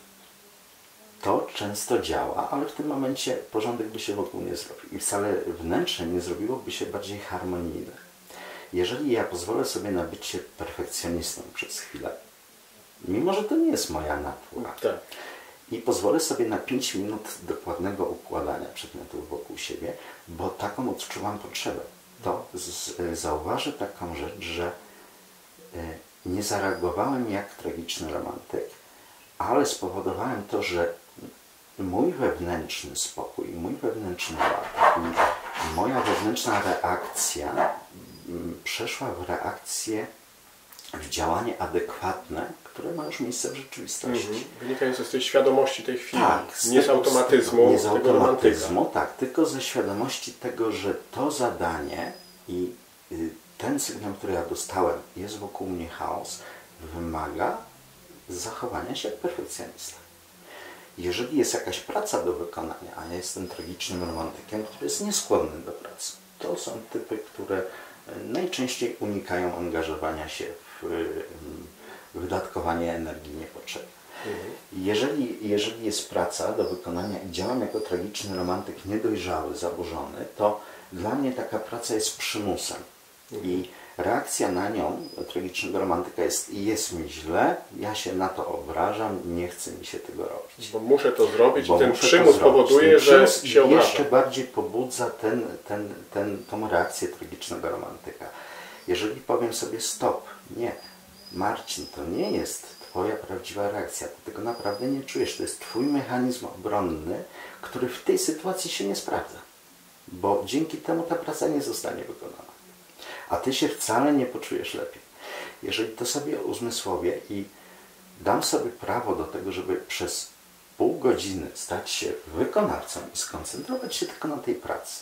to często działa, ale w tym momencie porządek by się wokół nie zrobił i wcale wnętrze nie zrobiłoby się bardziej harmonijne. Jeżeli ja pozwolę sobie na bycie perfekcjonistą przez chwilę, mimo że to nie jest moja natura, Tak. i pozwolę sobie na pięć minut dokładnego układania przedmiotów wokół siebie, bo taką odczuwam potrzebę, to z, zauważę taką rzecz, że y, nie zareagowałem jak tragiczny romantyk, ale spowodowałem to, że mój wewnętrzny spokój, mój wewnętrzny ład i moja wewnętrzna reakcja m, przeszła w reakcję, w działanie adekwatne, które ma już miejsce w rzeczywistości. Mhm. Wynikające z tej świadomości tej chwili, Tak, nie z automatyzmu, nie z tego romantyka. automatyzmu, tak, tylko ze świadomości tego, że to zadanie i y, ten sygnał, który ja dostałem, jest wokół mnie chaos, wymaga zachowania się jak perfekcjonista. Jeżeli jest jakaś praca do wykonania, a ja jestem tragicznym romantykiem, który jest nieskłonny do pracy, to są typy, które najczęściej unikają angażowania się w wydatkowanie energii niepotrzebnie. Mhm. Jeżeli, jeżeli jest praca do wykonania i działam jako tragiczny romantyk niedojrzały, zaburzony, to dla mnie taka praca jest przymusem. Mhm. I reakcja na nią tragicznego romantyka jest: jest mi źle, ja się na to obrażam, nie chce mi się tego robić. Bo muszę to zrobić Bo i ten muszę to przymus zrobić. powoduje, Ten że przymus się obrażam. jeszcze bardziej pobudza ten, ten, ten, tą reakcję tragicznego romantyka. Jeżeli powiem sobie stop, nie, Marcin, to nie jest Twoja prawdziwa reakcja, Ty tego naprawdę nie czujesz, to jest Twój mechanizm obronny, który w tej sytuacji się nie sprawdza, bo dzięki temu ta praca nie zostanie wykonana, a Ty się wcale nie poczujesz lepiej. Jeżeli to sobie uzmysłowię i dam sobie prawo do tego, żeby przez pół godziny stać się wykonawcą i skoncentrować się tylko na tej pracy,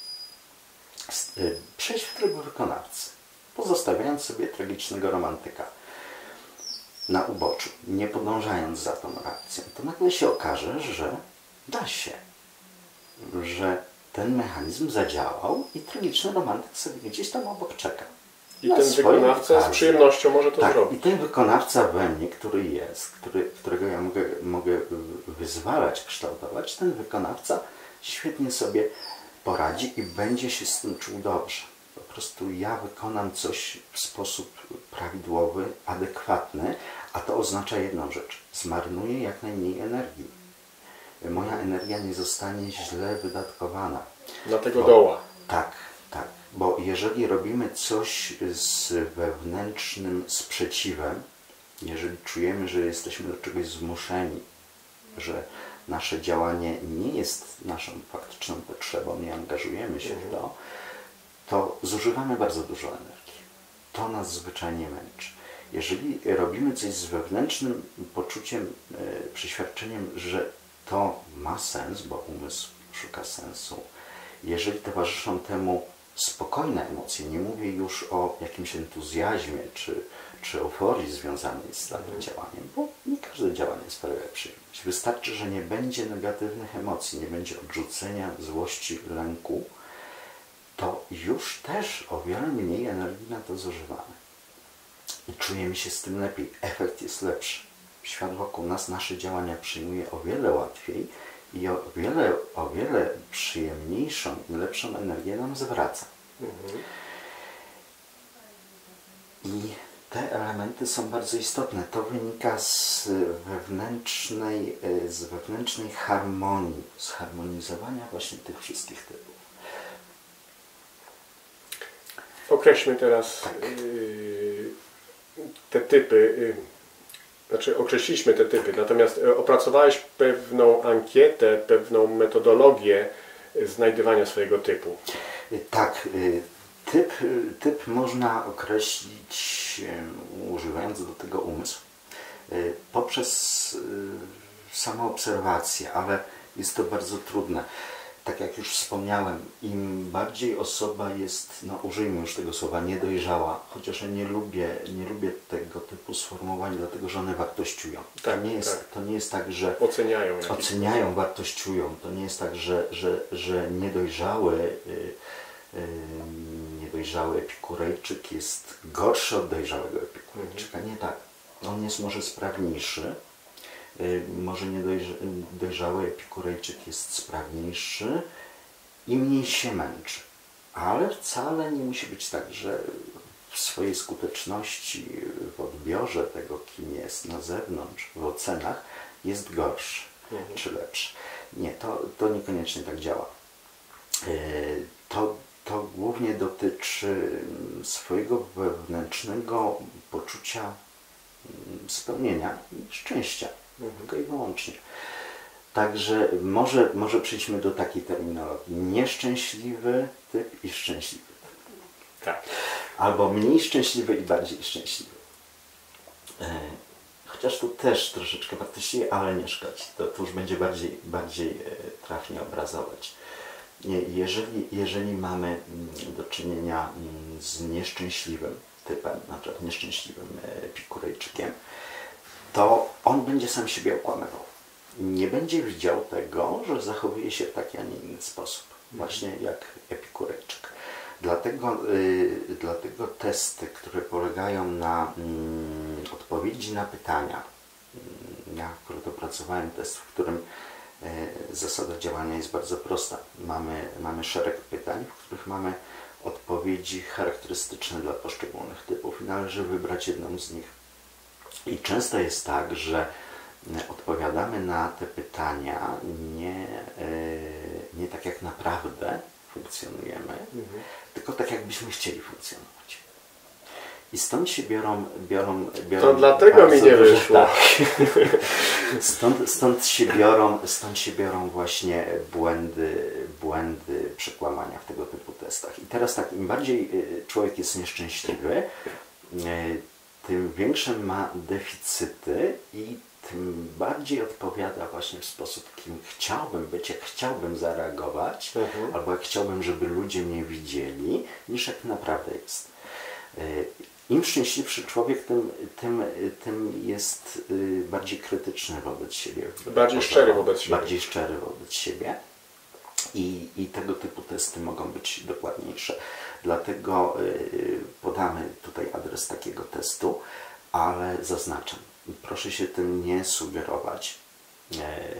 przejść w tryb wykonawcy, pozostawiając sobie tragicznego romantyka na uboczu, nie podążając za tą reakcją, to nagle się okaże, że da się, że ten mechanizm zadziałał i tragiczny romantyk sobie gdzieś tam obok czeka. I Na ten swoją wykonawca okazję. z przyjemnością może to Tak, zrobić. i ten wykonawca we mnie, który jest, który, którego ja mogę, mogę wyzwalać, kształtować, ten wykonawca świetnie sobie poradzi i będzie się z tym czuł dobrze. Po prostu ja wykonam coś w sposób prawidłowy, adekwatny, a to oznacza jedną rzecz. Zmarnuję jak najmniej energii. Moja energia nie zostanie źle wydatkowana. Na tego Bo- doła. Tak, tak. Bo jeżeli robimy coś z wewnętrznym sprzeciwem, jeżeli czujemy, że jesteśmy do czegoś zmuszeni, że nasze działanie nie jest naszą faktyczną potrzebą, nie angażujemy się w to, to zużywamy bardzo dużo energii. To nas zwyczajnie męczy. Jeżeli robimy coś z wewnętrznym poczuciem, e, przeświadczeniem, że to ma sens, bo umysł szuka sensu, jeżeli towarzyszą temu spokojne emocje, nie mówię już o jakimś entuzjazmie czy, czy euforii związanej z danym działaniem, bo nie każde działanie sprawia przyjemność. Wystarczy, że nie będzie negatywnych emocji, nie będzie odrzucenia, złości, lęku, to już też o wiele mniej energii na to zużywamy. I czujemy się z tym lepiej. Efekt jest lepszy. Świat wokół nas nasze działania przyjmuje o wiele łatwiej i o wiele, o wiele przyjemniejszą i lepszą energię nam zwraca. Mhm. I te elementy są bardzo istotne. To wynika z wewnętrznej, z wewnętrznej harmonii, zharmonizowania właśnie tych wszystkich typów. Określmy teraz Tak. y, te typy. Y, znaczy określiliśmy te typy, natomiast y, opracowałeś pewną ankietę, pewną metodologię y, znajdywania swojego typu. Tak, y, typ, y, typ można określić, y, używając do tego umysł, y, poprzez y, samoobserwację, ale jest to bardzo trudne. tak jak już wspomniałem, im bardziej osoba jest, no użyjmy już tego słowa, niedojrzała, chociaż ja nie lubię, nie lubię tego typu sformułowań, dlatego że one wartościują. Tak, to, nie jest, tak. to nie jest tak, że Oceniają. oceniają, wartościują. To nie jest tak, że, że, że niedojrzały, yy, yy, niedojrzały epikurejczyk jest gorszy od dojrzałego epikurejczyka. Mhm. Nie tak. On jest może sprawniejszy. Może niedojrzały epikurejczyk jest sprawniejszy i mniej się męczy. Ale wcale nie musi być tak, że w swojej skuteczności, w odbiorze tego, kim jest na zewnątrz, w ocenach jest gorszy mhm. czy lepszy. Nie, to, to niekoniecznie tak działa. To, to głównie dotyczy swojego wewnętrznego poczucia spełnienia i szczęścia. Tylko i wyłącznie. Także może, może przejdźmy do takiej terminologii. Nieszczęśliwy typ i szczęśliwy typ. Tak. Albo mniej szczęśliwy i bardziej szczęśliwy. Chociaż tu też troszeczkę wartościuje, ale nie szkodzi. To, to już będzie bardziej, bardziej trafnie obrazować. Jeżeli, jeżeli mamy do czynienia z nieszczęśliwym typem, na przykład nieszczęśliwym epikurejczykiem, to on będzie sam siebie okłamywał. Nie będzie widział tego, że zachowuje się w taki, a nie inny sposób. Właśnie jak epikurejczyk. Dlatego, yy, dlatego testy, które polegają na yy, odpowiedzi na pytania. Yy, ja akurat opracowałem test, w którym yy, zasada działania jest bardzo prosta. Mamy, mamy szereg pytań, w których mamy odpowiedzi charakterystyczne dla poszczególnych typów i należy wybrać jedną z nich. I często jest tak, że odpowiadamy na te pytania nie, nie tak jak naprawdę funkcjonujemy, mhm. tylko tak jakbyśmy chcieli funkcjonować. I stąd się biorą... biorą, biorą to dlatego mi nie duże, wyszło. Tak. stąd, stąd, się biorą, stąd się biorą właśnie błędy, błędy przekłamania w tego typu testach. I teraz tak, im bardziej człowiek jest nieszczęśliwy, tym większe ma deficyty i tym bardziej odpowiada właśnie w sposób, kim chciałbym być, jak chciałbym zareagować, mhm. albo jak chciałbym, żeby ludzie mnie widzieli, niż jak naprawdę jest. Im szczęśliwszy człowiek, tym, tym, tym jest bardziej krytyczny wobec siebie. Bardziej szczery wobec siebie. Bardziej szczery wobec siebie. I, I tego typu testy mogą być dokładniejsze. Dlatego y, podamy tutaj adres takiego testu, ale zaznaczam, proszę się tym nie sugerować. Y,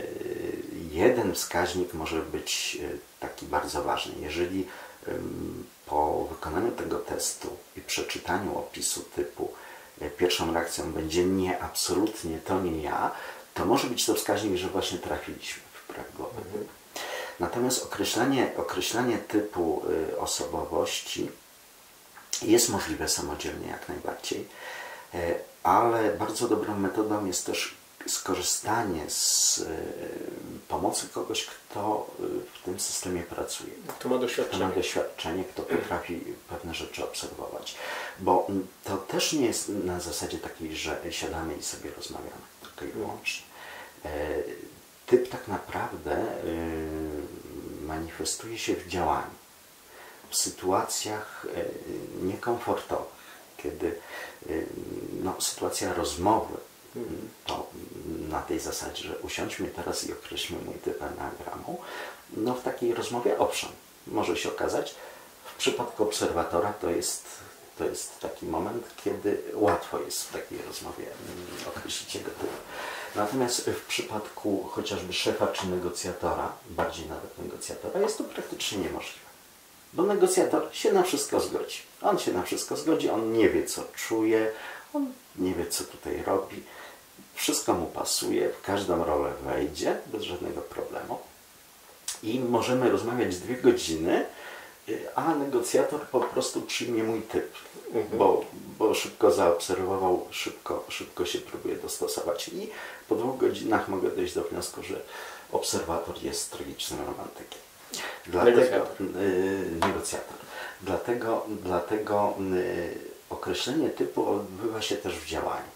jeden wskaźnik może być y, taki bardzo ważny. Jeżeli y, po wykonaniu tego testu i przeczytaniu opisu typu y, pierwszą reakcją będzie nie, absolutnie to nie ja, to może być to wskaźnik, że właśnie trafiliśmy w prawidłowy typ. Mhm. Natomiast określanie, określanie typu y, osobowości jest możliwe samodzielnie jak najbardziej, y, ale bardzo dobrą metodą jest też skorzystanie z y, pomocy kogoś, kto y, w tym systemie pracuje. Kto ma doświadczenie. Kto ma doświadczenie, kto potrafi pewne rzeczy obserwować. Bo to też nie jest na zasadzie takiej, że siadamy i sobie rozmawiamy, tylko i wyłącznie. Y, Typ tak naprawdę y, manifestuje się w działaniu, w sytuacjach y, niekomfortowych, kiedy y, no, sytuacja rozmowy, y, to na tej zasadzie, że usiądźmy teraz i określmy mój typ eneagramu, no w takiej rozmowie owszem, może się okazać, w przypadku obserwatora to jest, to jest taki moment, kiedy łatwo jest w takiej rozmowie y, określić jego typ. Natomiast w przypadku chociażby szefa czy negocjatora, bardziej nawet negocjatora, jest to praktycznie niemożliwe. Bo negocjator się na wszystko zgodzi. On się na wszystko zgodzi, on nie wie, co czuje, on nie wie, co tutaj robi. Wszystko mu pasuje, w każdą rolę wejdzie bez żadnego problemu. I możemy rozmawiać dwie godziny, a negocjator po prostu przyjmie mój typ, mhm. bo, bo szybko zaobserwował, szybko, szybko się próbuje dostosować. I po dwóch godzinach mogę dojść do wniosku, że obserwator jest tragicznym romantykiem. Dlatego, negocjator. Yy, negocjator. Dlatego, dlatego yy, określenie typu odbywa się też w działaniu.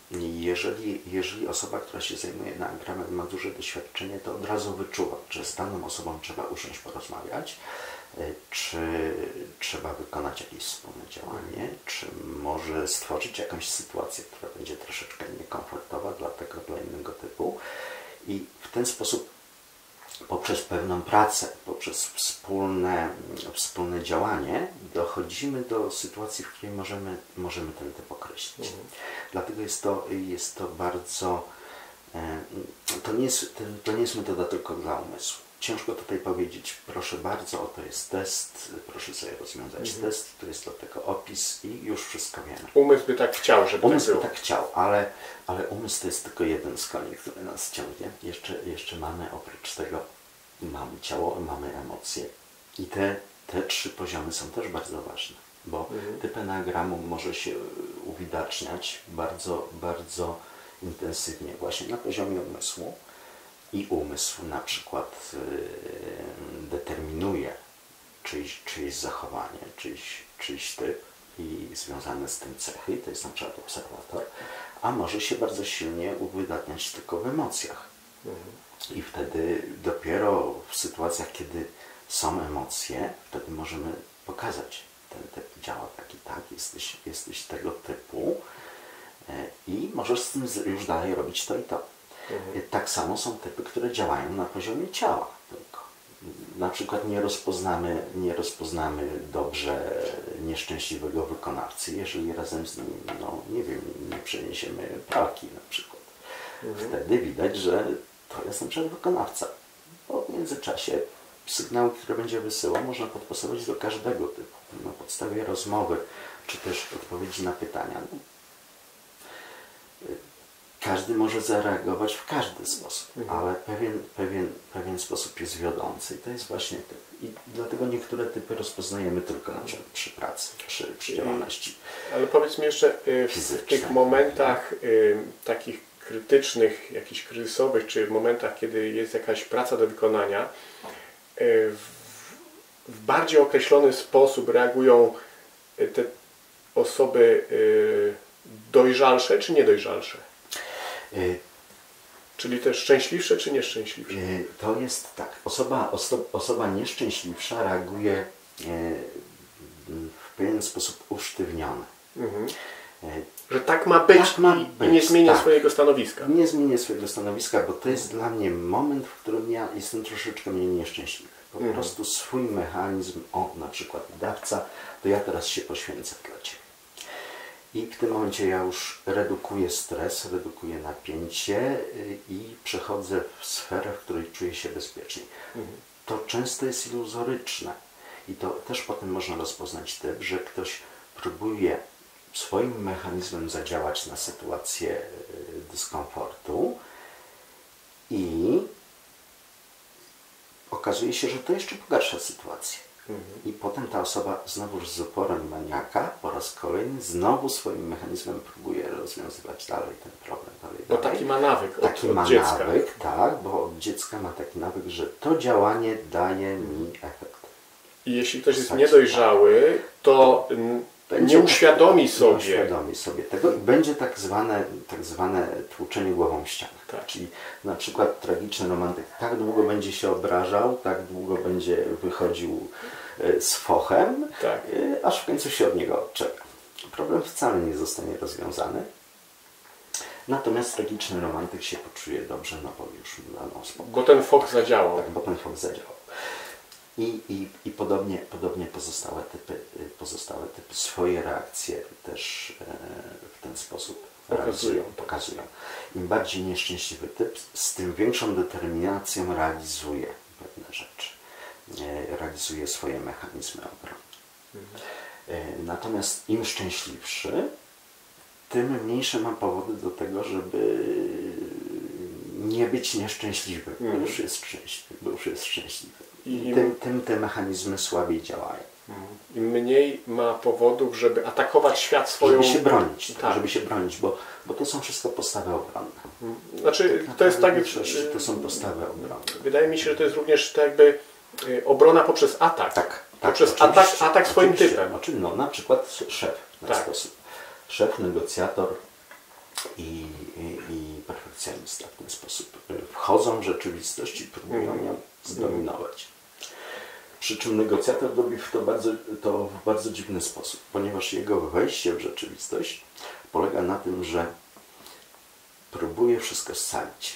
Jeżeli, jeżeli osoba, która się zajmuje enneagramem, ma duże doświadczenie, to od razu wyczuwa, że z daną osobą trzeba usiąść, porozmawiać, czy trzeba wykonać jakieś wspólne działanie, czy może stworzyć jakąś sytuację, która będzie troszeczkę niekomfortowa dla tego, dla innego typu. I w ten sposób poprzez pewną pracę, poprzez wspólne, wspólne działanie dochodzimy do sytuacji, w której możemy, możemy ten typ określić. Mhm. Dlatego jest to, jest to bardzo, to nie jest, to nie jest metoda tylko dla umysłu. Ciężko tutaj powiedzieć, proszę bardzo, oto jest test, proszę sobie rozwiązać mhm. test, to jest do tego opis i już wszystko wiemy. Umysł by tak chciał, żeby Umysł tak by było. tak chciał, ale, ale umysł to jest tylko jeden z koni, który nas ciągnie. Jeszcze, jeszcze mamy oprócz tego, mamy ciało, mamy emocje i te, te trzy poziomy są też bardzo ważne, bo mhm. typ enneagramu może się uwidaczniać bardzo, bardzo intensywnie właśnie na poziomie umysłu. I umysł na przykład yy, determinuje czyjś, czyjeś zachowanie, czyjś, czyjś typ i związane z tym cechy, to jest na przykład obserwator, a może się bardzo silnie uwydatniać tylko w emocjach. Mhm. I wtedy dopiero w sytuacjach, kiedy są emocje, wtedy możemy pokazać, ten typ działa tak i tak, jesteś, jesteś tego typu yy, i możesz z tym już dalej robić to i to. Mhm. Tak samo są typy, które działają na poziomie ciała tylko. Na przykład nie rozpoznamy, nie rozpoznamy dobrze nieszczęśliwego wykonawcy, jeżeli razem z nim, no nie wiem, nie przeniesiemy pralki na przykład. Mhm. Wtedy widać, że to jest na przykład wykonawca. Bo w międzyczasie sygnały, które będzie wysyłał, można podpasować do każdego typu. Na podstawie rozmowy, czy też odpowiedzi na pytania. No, każdy może zareagować w każdy sposób, mhm. ale pewien, pewien, pewien sposób jest wiodący i to jest właśnie typ. I dlatego niektóre typy rozpoznajemy tylko na przykład przy pracy, przy, przy działalności. Ale powiedz mi jeszcze, w fizycznej. Tych momentach y, takich krytycznych, jakichś kryzysowych, czy w momentach, kiedy jest jakaś praca do wykonania, y, w, w bardziej określony sposób reagują te osoby y, dojrzalsze, czy niedojrzalsze? Y, Czyli też szczęśliwsze czy nieszczęśliwsze? Y, to jest tak. Osoba, oso, osoba nieszczęśliwsza reaguje y, w pewien sposób usztywniony. Mhm. Y, Że tak ma być, tak ma i, być i nie zmienia tak. swojego stanowiska. Nie zmienię swojego stanowiska, bo to jest mhm. dla mnie moment, w którym ja jestem troszeczkę mniej nieszczęśliwy. Po mhm. prostu swój mechanizm, o na przykład dawca, to ja teraz się poświęcę dla Ciebie. I w tym momencie ja już redukuję stres, redukuję napięcie i przechodzę w sferę, w której czuję się bezpiecznie. Mhm. To często jest iluzoryczne i to też potem można rozpoznać typ, że ktoś próbuje swoim mechanizmem zadziałać na sytuację dyskomfortu i okazuje się, że to jeszcze pogarsza sytuację. I potem ta osoba znowuż z uporem maniaka po raz kolejny znowu swoim mechanizmem próbuje rozwiązywać dalej ten problem. Dalej, bo dalej. taki ma nawyk od, taki od ma dziecka. nawyk, tak, bo od dziecka ma taki nawyk, że to działanie daje mi efekt. I jeśli ktoś jest niedojrzały, to nie uświadomi sobie. Nie uświadomi sobie tego i będzie tak zwane, tak zwane tłuczenie głową w ścianę. Tak. Czyli na przykład tragiczny romantyk tak długo będzie się obrażał, tak długo będzie wychodził z fochem, tak. aż w końcu się od niego odczepia. Problem wcale nie zostanie rozwiązany. Natomiast tragiczny romantyk się poczuje dobrze, no bo już dano spokój. Bo ten foch zadziałał. Tak, bo ten foch zadziałał. I, i, i podobnie, podobnie pozostałe typy, pozostałe typy swoje reakcje też w ten sposób pokazują. pokazują. Im bardziej nieszczęśliwy typ, z tym większą determinacją realizuje pewne rzeczy. Realizuje swoje mechanizmy obrony. Mhm. Natomiast im szczęśliwszy, tym mniejsze ma powody do tego, żeby nie być nieszczęśliwy, mhm. bo już jest szczęśliwy, bo już jest szczęśliwy. I tym, tym te mechanizmy słabiej działają. Im mniej ma powodów, żeby atakować świat swoją... Żeby się bronić, tak. żeby się bronić, bo, bo to są wszystko postawy obronne. Znaczy, tak to jest tak... Że to są postawy obronne. Wydaje mi się, że to jest również to jakby obrona poprzez atak. Tak. Poprzez tak, atak, atak swoim typem. Znaczy, no, na przykład szef w ten tak. sposób. Szef, negocjator i, i, i perfekcjonista w ten sposób. Wchodzą w rzeczywistość i próbują ją zdominować. Przy czym negocjator robi to, bardzo, to w bardzo dziwny sposób, ponieważ jego wejście w rzeczywistość polega na tym, że próbuje wszystko scalić.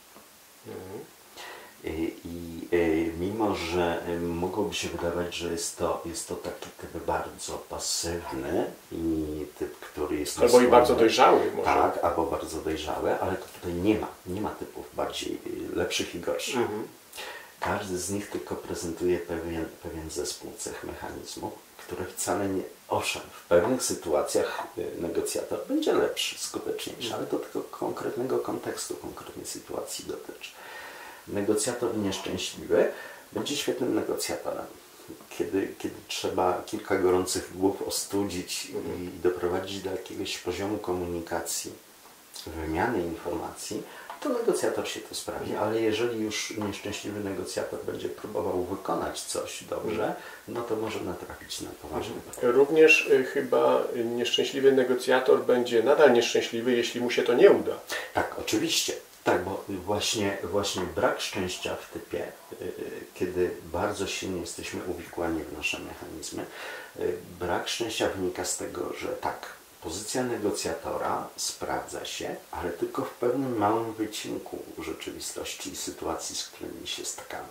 Mhm. I, i mimo, że mogłoby się wydawać, że jest to, jest to taki typ bardzo pasywny i typ, który jest... Albo i bardzo dojrzały może. Tak, albo bardzo dojrzały, ale to tutaj nie ma. Nie ma typów bardziej lepszych i gorszych. Mhm. Każdy z nich tylko prezentuje pewien, pewien zespół cech mechanizmu, który wcale nie... Owszem, w pewnych sytuacjach negocjator będzie lepszy, skuteczniejszy, ale to tylko konkretnego kontekstu, konkretnej sytuacji dotyczy. Negocjator nieszczęśliwy będzie świetnym negocjatorem. Kiedy, kiedy trzeba kilka gorących głów ostudzić i, i doprowadzić do jakiegoś poziomu komunikacji, wymiany informacji, to negocjator się to sprawi, ale jeżeli już nieszczęśliwy negocjator będzie próbował wykonać coś dobrze, no to może natrafić na poważny problem. Również y, chyba nieszczęśliwy negocjator będzie nadal nieszczęśliwy, jeśli mu się to nie uda. Tak, oczywiście. Tak, bo właśnie, właśnie brak szczęścia w typie, kiedy bardzo silnie jesteśmy uwikłani w nasze mechanizmy, brak szczęścia wynika z tego, że tak, pozycja negocjatora sprawdza się, ale tylko w pewnym małym wycinku rzeczywistości i sytuacji, z którymi się stykamy.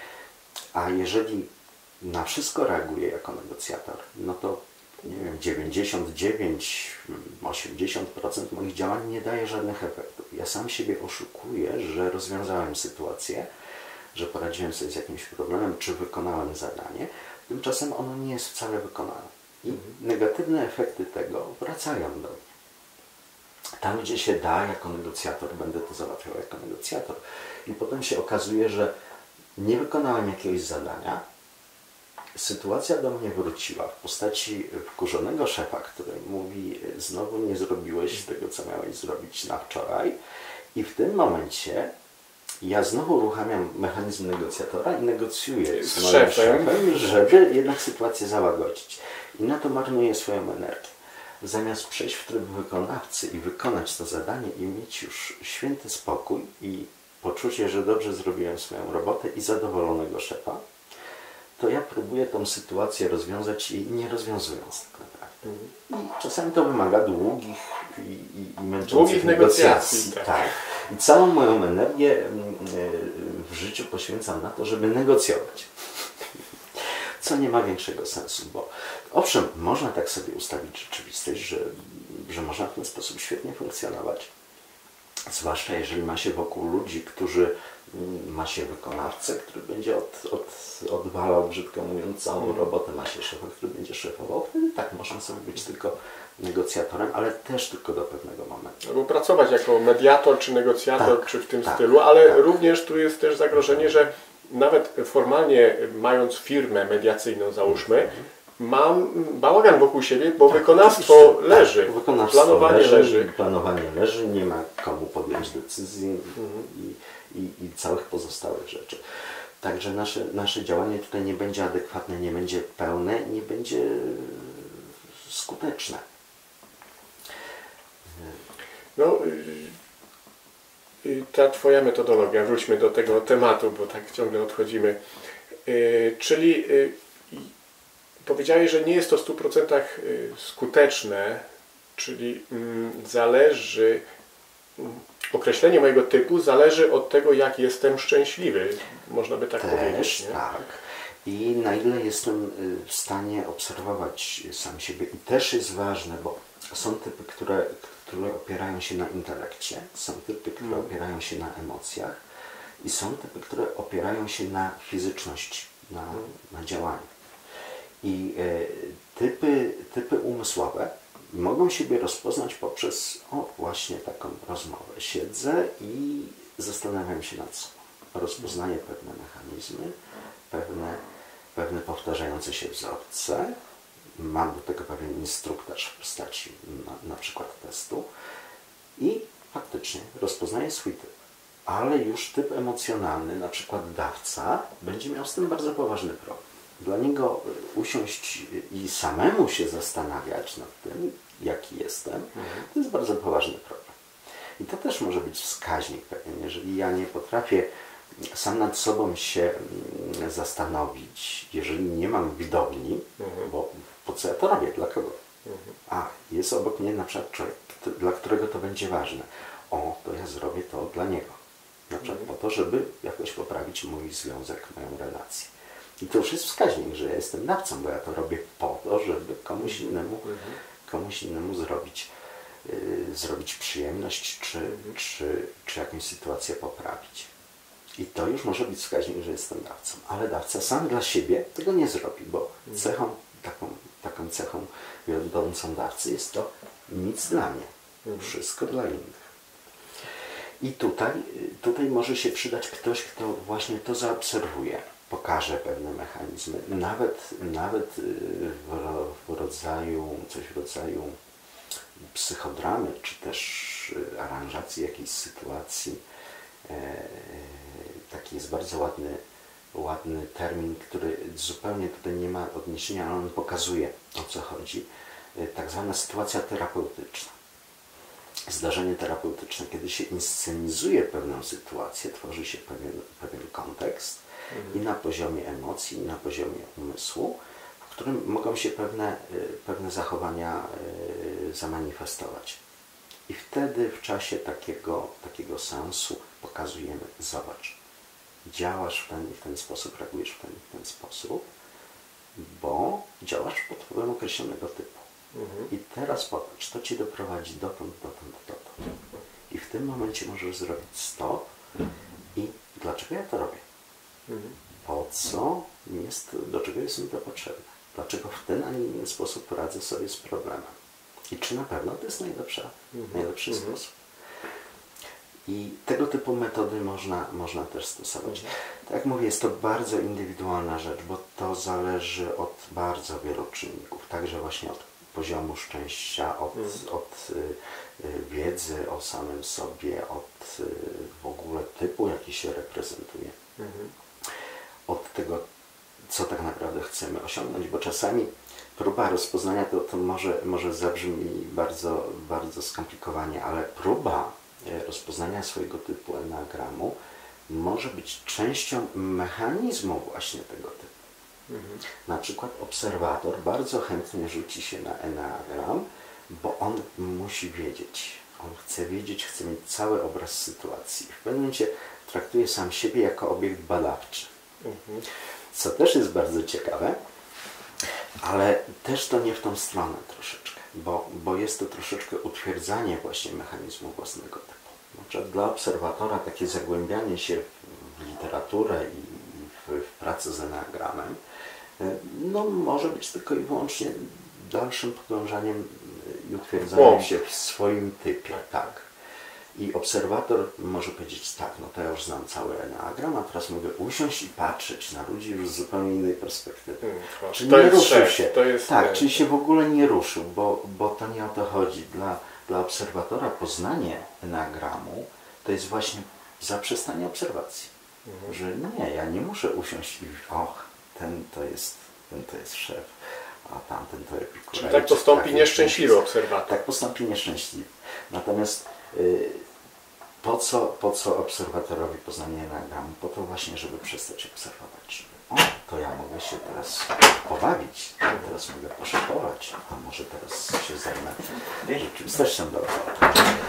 A jeżeli na wszystko reaguje jako negocjator, no to nie wiem, dziewięćdziesiąt dziewięć do osiemdziesięciu procent moich działań nie daje żadnych efektów. Ja sam siebie oszukuję, że rozwiązałem sytuację, że poradziłem sobie z jakimś problemem, czy wykonałem zadanie. Tymczasem ono nie jest wcale wykonane. I negatywne efekty tego wracają do mnie. Tam, gdzie się da, jako negocjator, będę to załatwiał jako negocjator. I potem się okazuje, że nie wykonałem jakiegoś zadania, sytuacja do mnie wróciła w postaci wkurzonego szefa, który mówi, znowu nie zrobiłeś tego, co miałeś zrobić na wczoraj. I w tym momencie ja znowu uruchamiam mechanizm negocjatora i negocjuję z, z moim szefem, szefem, żeby jednak sytuację załagodzić. I na to marnuję swoją energię. Zamiast przejść w tryb wykonawcy i wykonać to zadanie i mieć już święty spokój i poczucie, że dobrze zrobiłem swoją robotę i zadowolonego szefa, to ja próbuję tą sytuację rozwiązać i nie rozwiązując tak naprawdę. Mhm. I czasami to wymaga długich i, i, i męczących długich negocjacji. negocjacji. Tak. Tak. I całą moją energię w życiu poświęcam na to, żeby negocjować. Co nie ma większego sensu, bo owszem, można tak sobie ustawić rzeczywistość, że, że można w ten sposób świetnie funkcjonować. Zwłaszcza jeżeli ma się wokół ludzi, którzy ma się wykonawcę, który będzie od, od, odwalał, brzydko mówiąc, całą robotę, ma się szefa, który będzie szefował. Wtedy tak, można sobie być tylko negocjatorem, ale też tylko do pewnego momentu. Albo pracować jako mediator, czy negocjator, tak, czy w tym tak, stylu, ale tak. Również tu jest też zagrożenie, że nawet formalnie mając firmę mediacyjną, załóżmy, mam bałagan wokół siebie, bo tak, wykonawstwo leży, tak, wykonawstwo planowanie leży, leży. Planowanie leży, nie ma komu podjąć decyzji mhm. i, i, i całych pozostałych rzeczy. Także nasze, nasze działanie tutaj nie będzie adekwatne, nie będzie pełne, nie będzie skuteczne. No, ta Twoja metodologia, wróćmy do tego tematu, bo tak ciągle odchodzimy, czyli powiedziałeś, że nie jest to w stu procentach skuteczne, czyli zależy, określenie mojego typu zależy od tego, jak jestem szczęśliwy, można by tak Też, powiedzieć. Nie? Tak. I na ile jestem w stanie obserwować sam siebie. I też jest ważne, bo są typy, które, które opierają się na intelekcie, są typy, które hmm. opierają się na emocjach i są typy, które opierają się na fizyczności, na, hmm. na działaniu. I y, typy, typy umysłowe mogą siebie rozpoznać poprzez o, właśnie taką rozmowę. Siedzę i zastanawiam się nad sobą. Rozpoznaję pewne mechanizmy, pewne, pewne powtarzające się wzorce. Mam do tego pewien instruktaż w postaci na, na przykład testu i faktycznie rozpoznaję swój typ. Ale już typ emocjonalny, na przykład dawca, będzie miał z tym bardzo poważny problem. Dla niego usiąść i samemu się zastanawiać nad tym, jaki jestem, mhm. to jest bardzo poważny problem. I to też może być wskaźnik pewien. Jeżeli ja nie potrafię sam nad sobą się zastanowić, jeżeli nie mam widowni, mhm. bo po co ja to robię, dla kogo? Mhm. A, jest obok mnie na przykład człowiek, dla którego to będzie ważne. O, to ja zrobię to dla niego. Na przykład mhm. po to, żeby jakoś poprawić mój związek, moją relację. I to już jest wskaźnik, że ja jestem dawcą, bo ja to robię po to, żeby komuś innemu, mhm. komuś innemu zrobić, yy, zrobić przyjemność, czy, mhm. czy, czy jakąś sytuację poprawić. I to już może być wskaźnik, że jestem dawcą. Ale dawca sam dla siebie tego nie zrobi, bo cechą, taką, taką cechą wiodącą dawcy jest to nic dla mnie, wszystko dla innych. I tutaj, tutaj może się przydać ktoś, kto właśnie to zaobserwuje, pokaże pewne mechanizmy, nawet, nawet w, w rodzaju, coś w rodzaju psychodramy, czy też aranżacji jakiejś sytuacji. Taki jest bardzo ładny, ładny termin, który zupełnie tutaj nie ma odniesienia, ale on pokazuje, o co chodzi. Tak zwana sytuacja terapeutyczna. Zdarzenie terapeutyczne, kiedy się inscenizuje pewną sytuację, tworzy się pewien, pewien kontekst mhm. i na poziomie emocji, i na poziomie umysłu, w którym mogą się pewne, pewne zachowania zamanifestować. I wtedy w czasie takiego, takiego seansu pokazujemy, zobacz, działasz w ten i w ten sposób, reagujesz w ten i w ten sposób, bo działasz pod wpływem określonego typu. Mhm. I teraz popatrz, to Cię doprowadzi dotąd, dotąd, dotąd. I w tym momencie możesz zrobić stop i dlaczego ja to robię? Mhm. Po co jest, do czego jest mi to potrzebne? Dlaczego w ten, a nie inny sposób radzę sobie z problemem? I czy na pewno to jest najlepsza, mhm. najlepszy mhm. sposób? I tego typu metody można, można też stosować. Mhm. Tak jak mówię, jest to bardzo indywidualna rzecz, bo to zależy od bardzo wielu czynników. Także właśnie od poziomu szczęścia, od, mhm. od y, y, wiedzy o samym sobie, od y, w ogóle typu, jaki się reprezentuje. Mhm. Od tego, co tak naprawdę chcemy osiągnąć, bo czasami próba rozpoznania to, to może, może zabrzmi bardzo, bardzo skomplikowanie, ale próba rozpoznania swojego typu eneagramu może być częścią mechanizmu właśnie tego typu. Mhm. Na przykład obserwator bardzo chętnie rzuci się na eneagram, bo on musi wiedzieć. On chce wiedzieć, chce mieć cały obraz sytuacji. W pewnym momencie traktuje sam siebie jako obiekt badawczy. Mhm. Co też jest bardzo ciekawe, ale też to nie w tą stronę troszeczkę, bo, bo jest to troszeczkę utwierdzanie właśnie mechanizmu własnego typu. Na przykład dla obserwatora takie zagłębianie się w literaturę i w, w pracę z eneagramem no, może być tylko i wyłącznie dalszym podążaniem i utwierdzaniem się w swoim typie. Tak. I obserwator może powiedzieć tak, no to ja już znam cały eneagram, a teraz mogę usiąść i patrzeć na ludzi już z zupełnie innej perspektywy. Hmm, czyli nie ruszył szef, się. To jest tak, ten. Czyli się w ogóle nie ruszył, bo, bo to nie o to chodzi. Dla, dla obserwatora poznanie eneagramu to jest właśnie zaprzestanie obserwacji. Mhm. Że nie, ja nie muszę usiąść i och, ten to jest, ten to jest szef, a tamten to epikurejczyk. Czyli tak postąpi tak, nieszczęśliwy obserwator. Tak postąpi nieszczęśliwy. Natomiast yy, po co, po co obserwatorowi poznanie eneagramu? Po to właśnie, żeby przestać obserwować. O, to ja mogę się teraz pobawić, teraz mogę poszybować, a może teraz się zajmę rzeczywistością dookoła.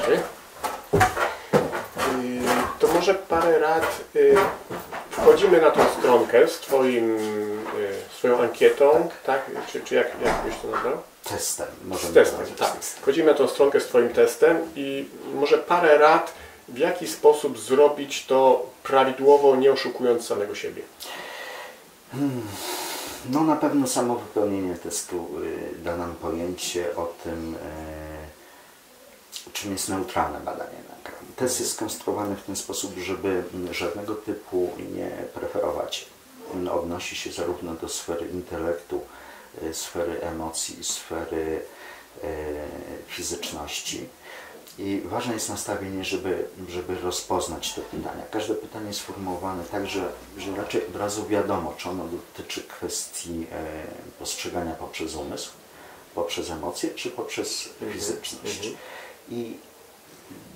To może parę rad. Wchodzimy na tą stronkę z twoim, swoją ankietą, tak? tak? Czy, czy jak, jak byś to nazwał? Testem. Z testem, tak. Wchodzimy na tą stronkę z twoim testem i może parę rad, w jaki sposób zrobić to prawidłowo, nie oszukując samego siebie. Hmm. No na pewno samo wypełnienie testu y, da nam pojęcie o tym, y, czym jest neutralne badanie eneagramu. Test jest skonstruowany w ten sposób, żeby żadnego typu nie preferować. On odnosi się zarówno do sfery intelektu, y, sfery emocji, sfery y, fizyczności. I ważne jest nastawienie, żeby, żeby rozpoznać te pytania. Każde pytanie jest sformułowane tak, że, że raczej od razu wiadomo, czy ono dotyczy kwestii e, postrzegania poprzez umysł, poprzez emocje, czy poprzez fizyczność. Mm-hmm. I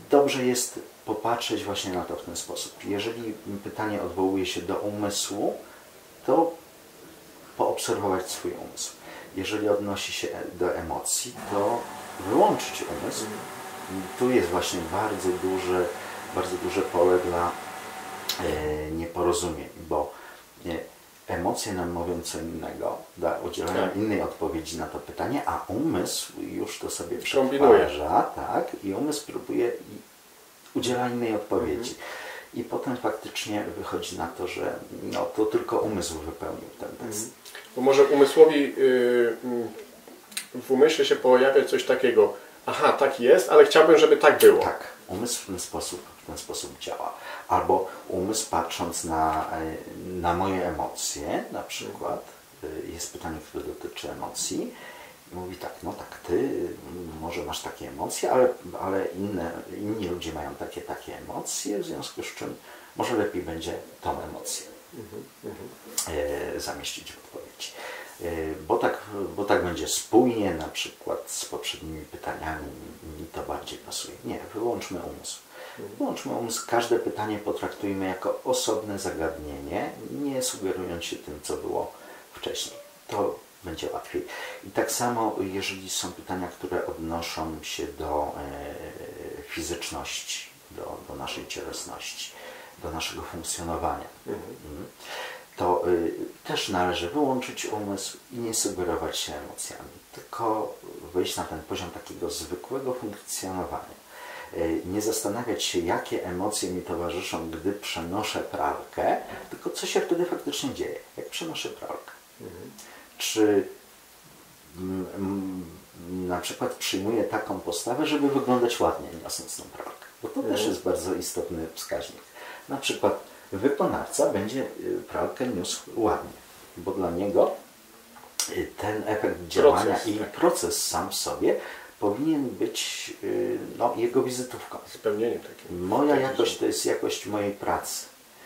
dobrze jest popatrzeć właśnie na to w ten sposób. Jeżeli pytanie odwołuje się do umysłu, to poobserwować swój umysł. Jeżeli odnosi się do emocji, to wyłączyć umysł. Tu jest właśnie bardzo duże, bardzo duże pole dla e, nieporozumień, bo e, emocje nam mówią co innego, da, udzielają tak. innej odpowiedzi na to pytanie, a umysł już to sobie kombinuje. przetwarza, tak, i umysł próbuje i udziela innej odpowiedzi. Mhm. I potem faktycznie wychodzi na to, że no, to tylko umysł wypełnił ten test. Mhm. Bo może umysłowi yy, w umyśle się pojawia coś takiego, aha, tak jest, ale chciałbym, żeby tak było. Tak, umysł w ten sposób, w ten sposób działa. Albo umysł, patrząc na, na moje emocje, na przykład, jest pytanie, które dotyczy emocji, mówi tak, no tak, ty może masz takie emocje, ale, ale inne, inni ludzie mają takie, takie emocje, w związku z czym może lepiej będzie tą emocję e, zamieścić w odpowiedzi. E, bo, tak, bo tak będzie spójnie, na przykład z poprzednimi pytaniami, mi to bardziej pasuje. Nie, wyłączmy umysł. Wyłączmy umysł, każde pytanie potraktujmy jako osobne zagadnienie, nie sugerując się tym, co było wcześniej. To będzie łatwiej. I tak samo, jeżeli są pytania, które odnoszą się do e, fizyczności, do, do naszej cielesności, do naszego funkcjonowania, mhm. to y, też należy wyłączyć umysł i nie sugerować się emocjami, tylko wejść na ten poziom takiego zwykłego funkcjonowania. Y, nie zastanawiać się, jakie emocje mi towarzyszą, gdy przenoszę pralkę, tylko co się wtedy faktycznie dzieje, jak przenoszę pralkę. Mhm. Czy m, m, na przykład przyjmuję taką postawę, żeby wyglądać ładnie, niosąc tą pralkę, bo to mhm. też jest bardzo istotny wskaźnik. Na przykład wykonawca będzie pralkę niósł ładnie, bo dla niego ten efekt działania proces, i tak. proces sam w sobie powinien być no, jego wizytówką. Spełnieniem takim. Moja jakość to jest jakość mojej pracy.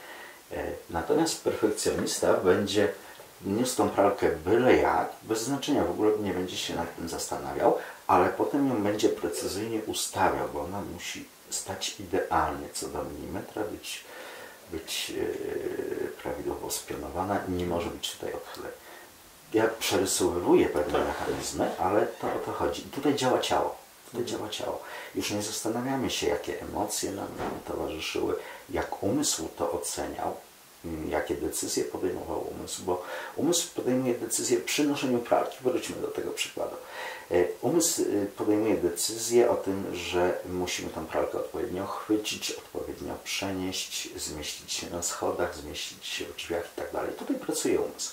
Natomiast perfekcjonista będzie niósł tą pralkę byle jak, bez znaczenia, w ogóle nie będzie się nad tym zastanawiał, ale potem ją będzie precyzyjnie ustawiał, bo ona musi stać idealnie co do milimetra, być, być yy, prawidłowo spionowana i nie może być tutaj odchyleń. Ja przerysowywuję pewne tak. mechanizmy, ale to o to chodzi. I tutaj działa ciało. Tutaj działa ciało. Już nie zastanawiamy się, jakie emocje nam towarzyszyły, jak umysł to oceniał, jakie decyzje podejmował umysł, bo umysł podejmuje decyzje przy noszeniu pralki. Wróćmy do tego przykładu. Umysł podejmuje decyzję o tym, że musimy tą pralkę odpowiednio chwycić, odpowiednio przenieść, zmieścić się na schodach, zmieścić się w drzwiach i tak dalej. Tutaj pracuje umysł.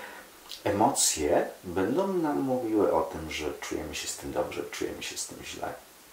Emocje będą nam mówiły o tym, że czujemy się z tym dobrze, czujemy się z tym źle.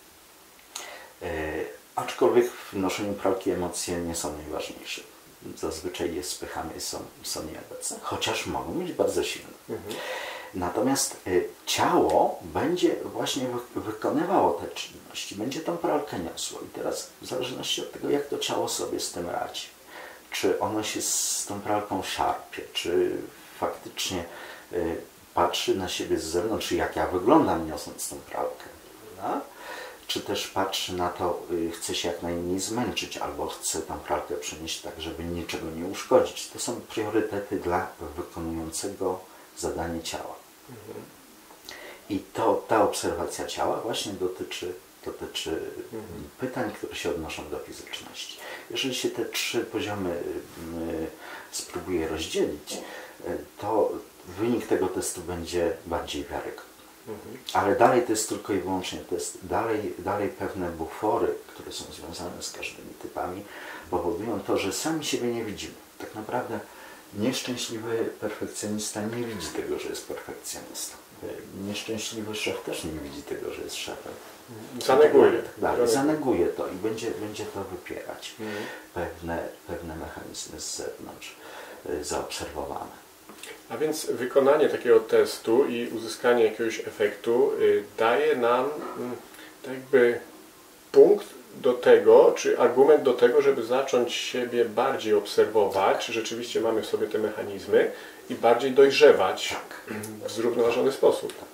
E, aczkolwiek w noszeniu pralki emocje nie są najważniejsze. Zazwyczaj je spychamy, są, są nieobecne, chociaż mogą być bardzo silne. Mhm. Natomiast y, ciało będzie właśnie wy, wykonywało te czynności, będzie tą pralkę niosło. I teraz w zależności od tego, jak to ciało sobie z tym radzi, czy ono się z tą pralką szarpie, czy faktycznie y, patrzy na siebie z zewnątrz, jak ja wyglądam niosąc tą pralkę, prawda? Czy też patrzy na to, y, chce się jak najmniej zmęczyć, albo chce tą pralkę przenieść tak, żeby niczego nie uszkodzić. To są priorytety dla wykonującego zadanie ciała. Mhm. I to, ta obserwacja ciała właśnie dotyczy, dotyczy mhm. pytań, które się odnoszą do fizyczności. Jeżeli się te trzy poziomy y, y, spróbuje rozdzielić, y, to wynik tego testu będzie bardziej wiarygodny. Mhm. Ale dalej to jest tylko i wyłącznie test. Dalej, dalej pewne bufory, które są związane z każdymi typami, powodują to, że sami siebie nie widzimy. Tak naprawdę nieszczęśliwy perfekcjonista nie widzi tego, że jest perfekcjonistą. Nieszczęśliwy szef też nie widzi tego, że jest szefem. Zaneguje. Tak dalej. Zaneguje to i będzie, będzie to wypierać. Mhm. Pewne, pewne mechanizmy z zewnątrz y, zaobserwowane. A więc wykonanie takiego testu i uzyskanie jakiegoś efektu y, daje nam y, jakby punkt do tego, czy argument do tego, żeby zacząć siebie bardziej obserwować, czy rzeczywiście mamy w sobie te mechanizmy i bardziej dojrzewać tak. w zrównoważony sposób. Tak.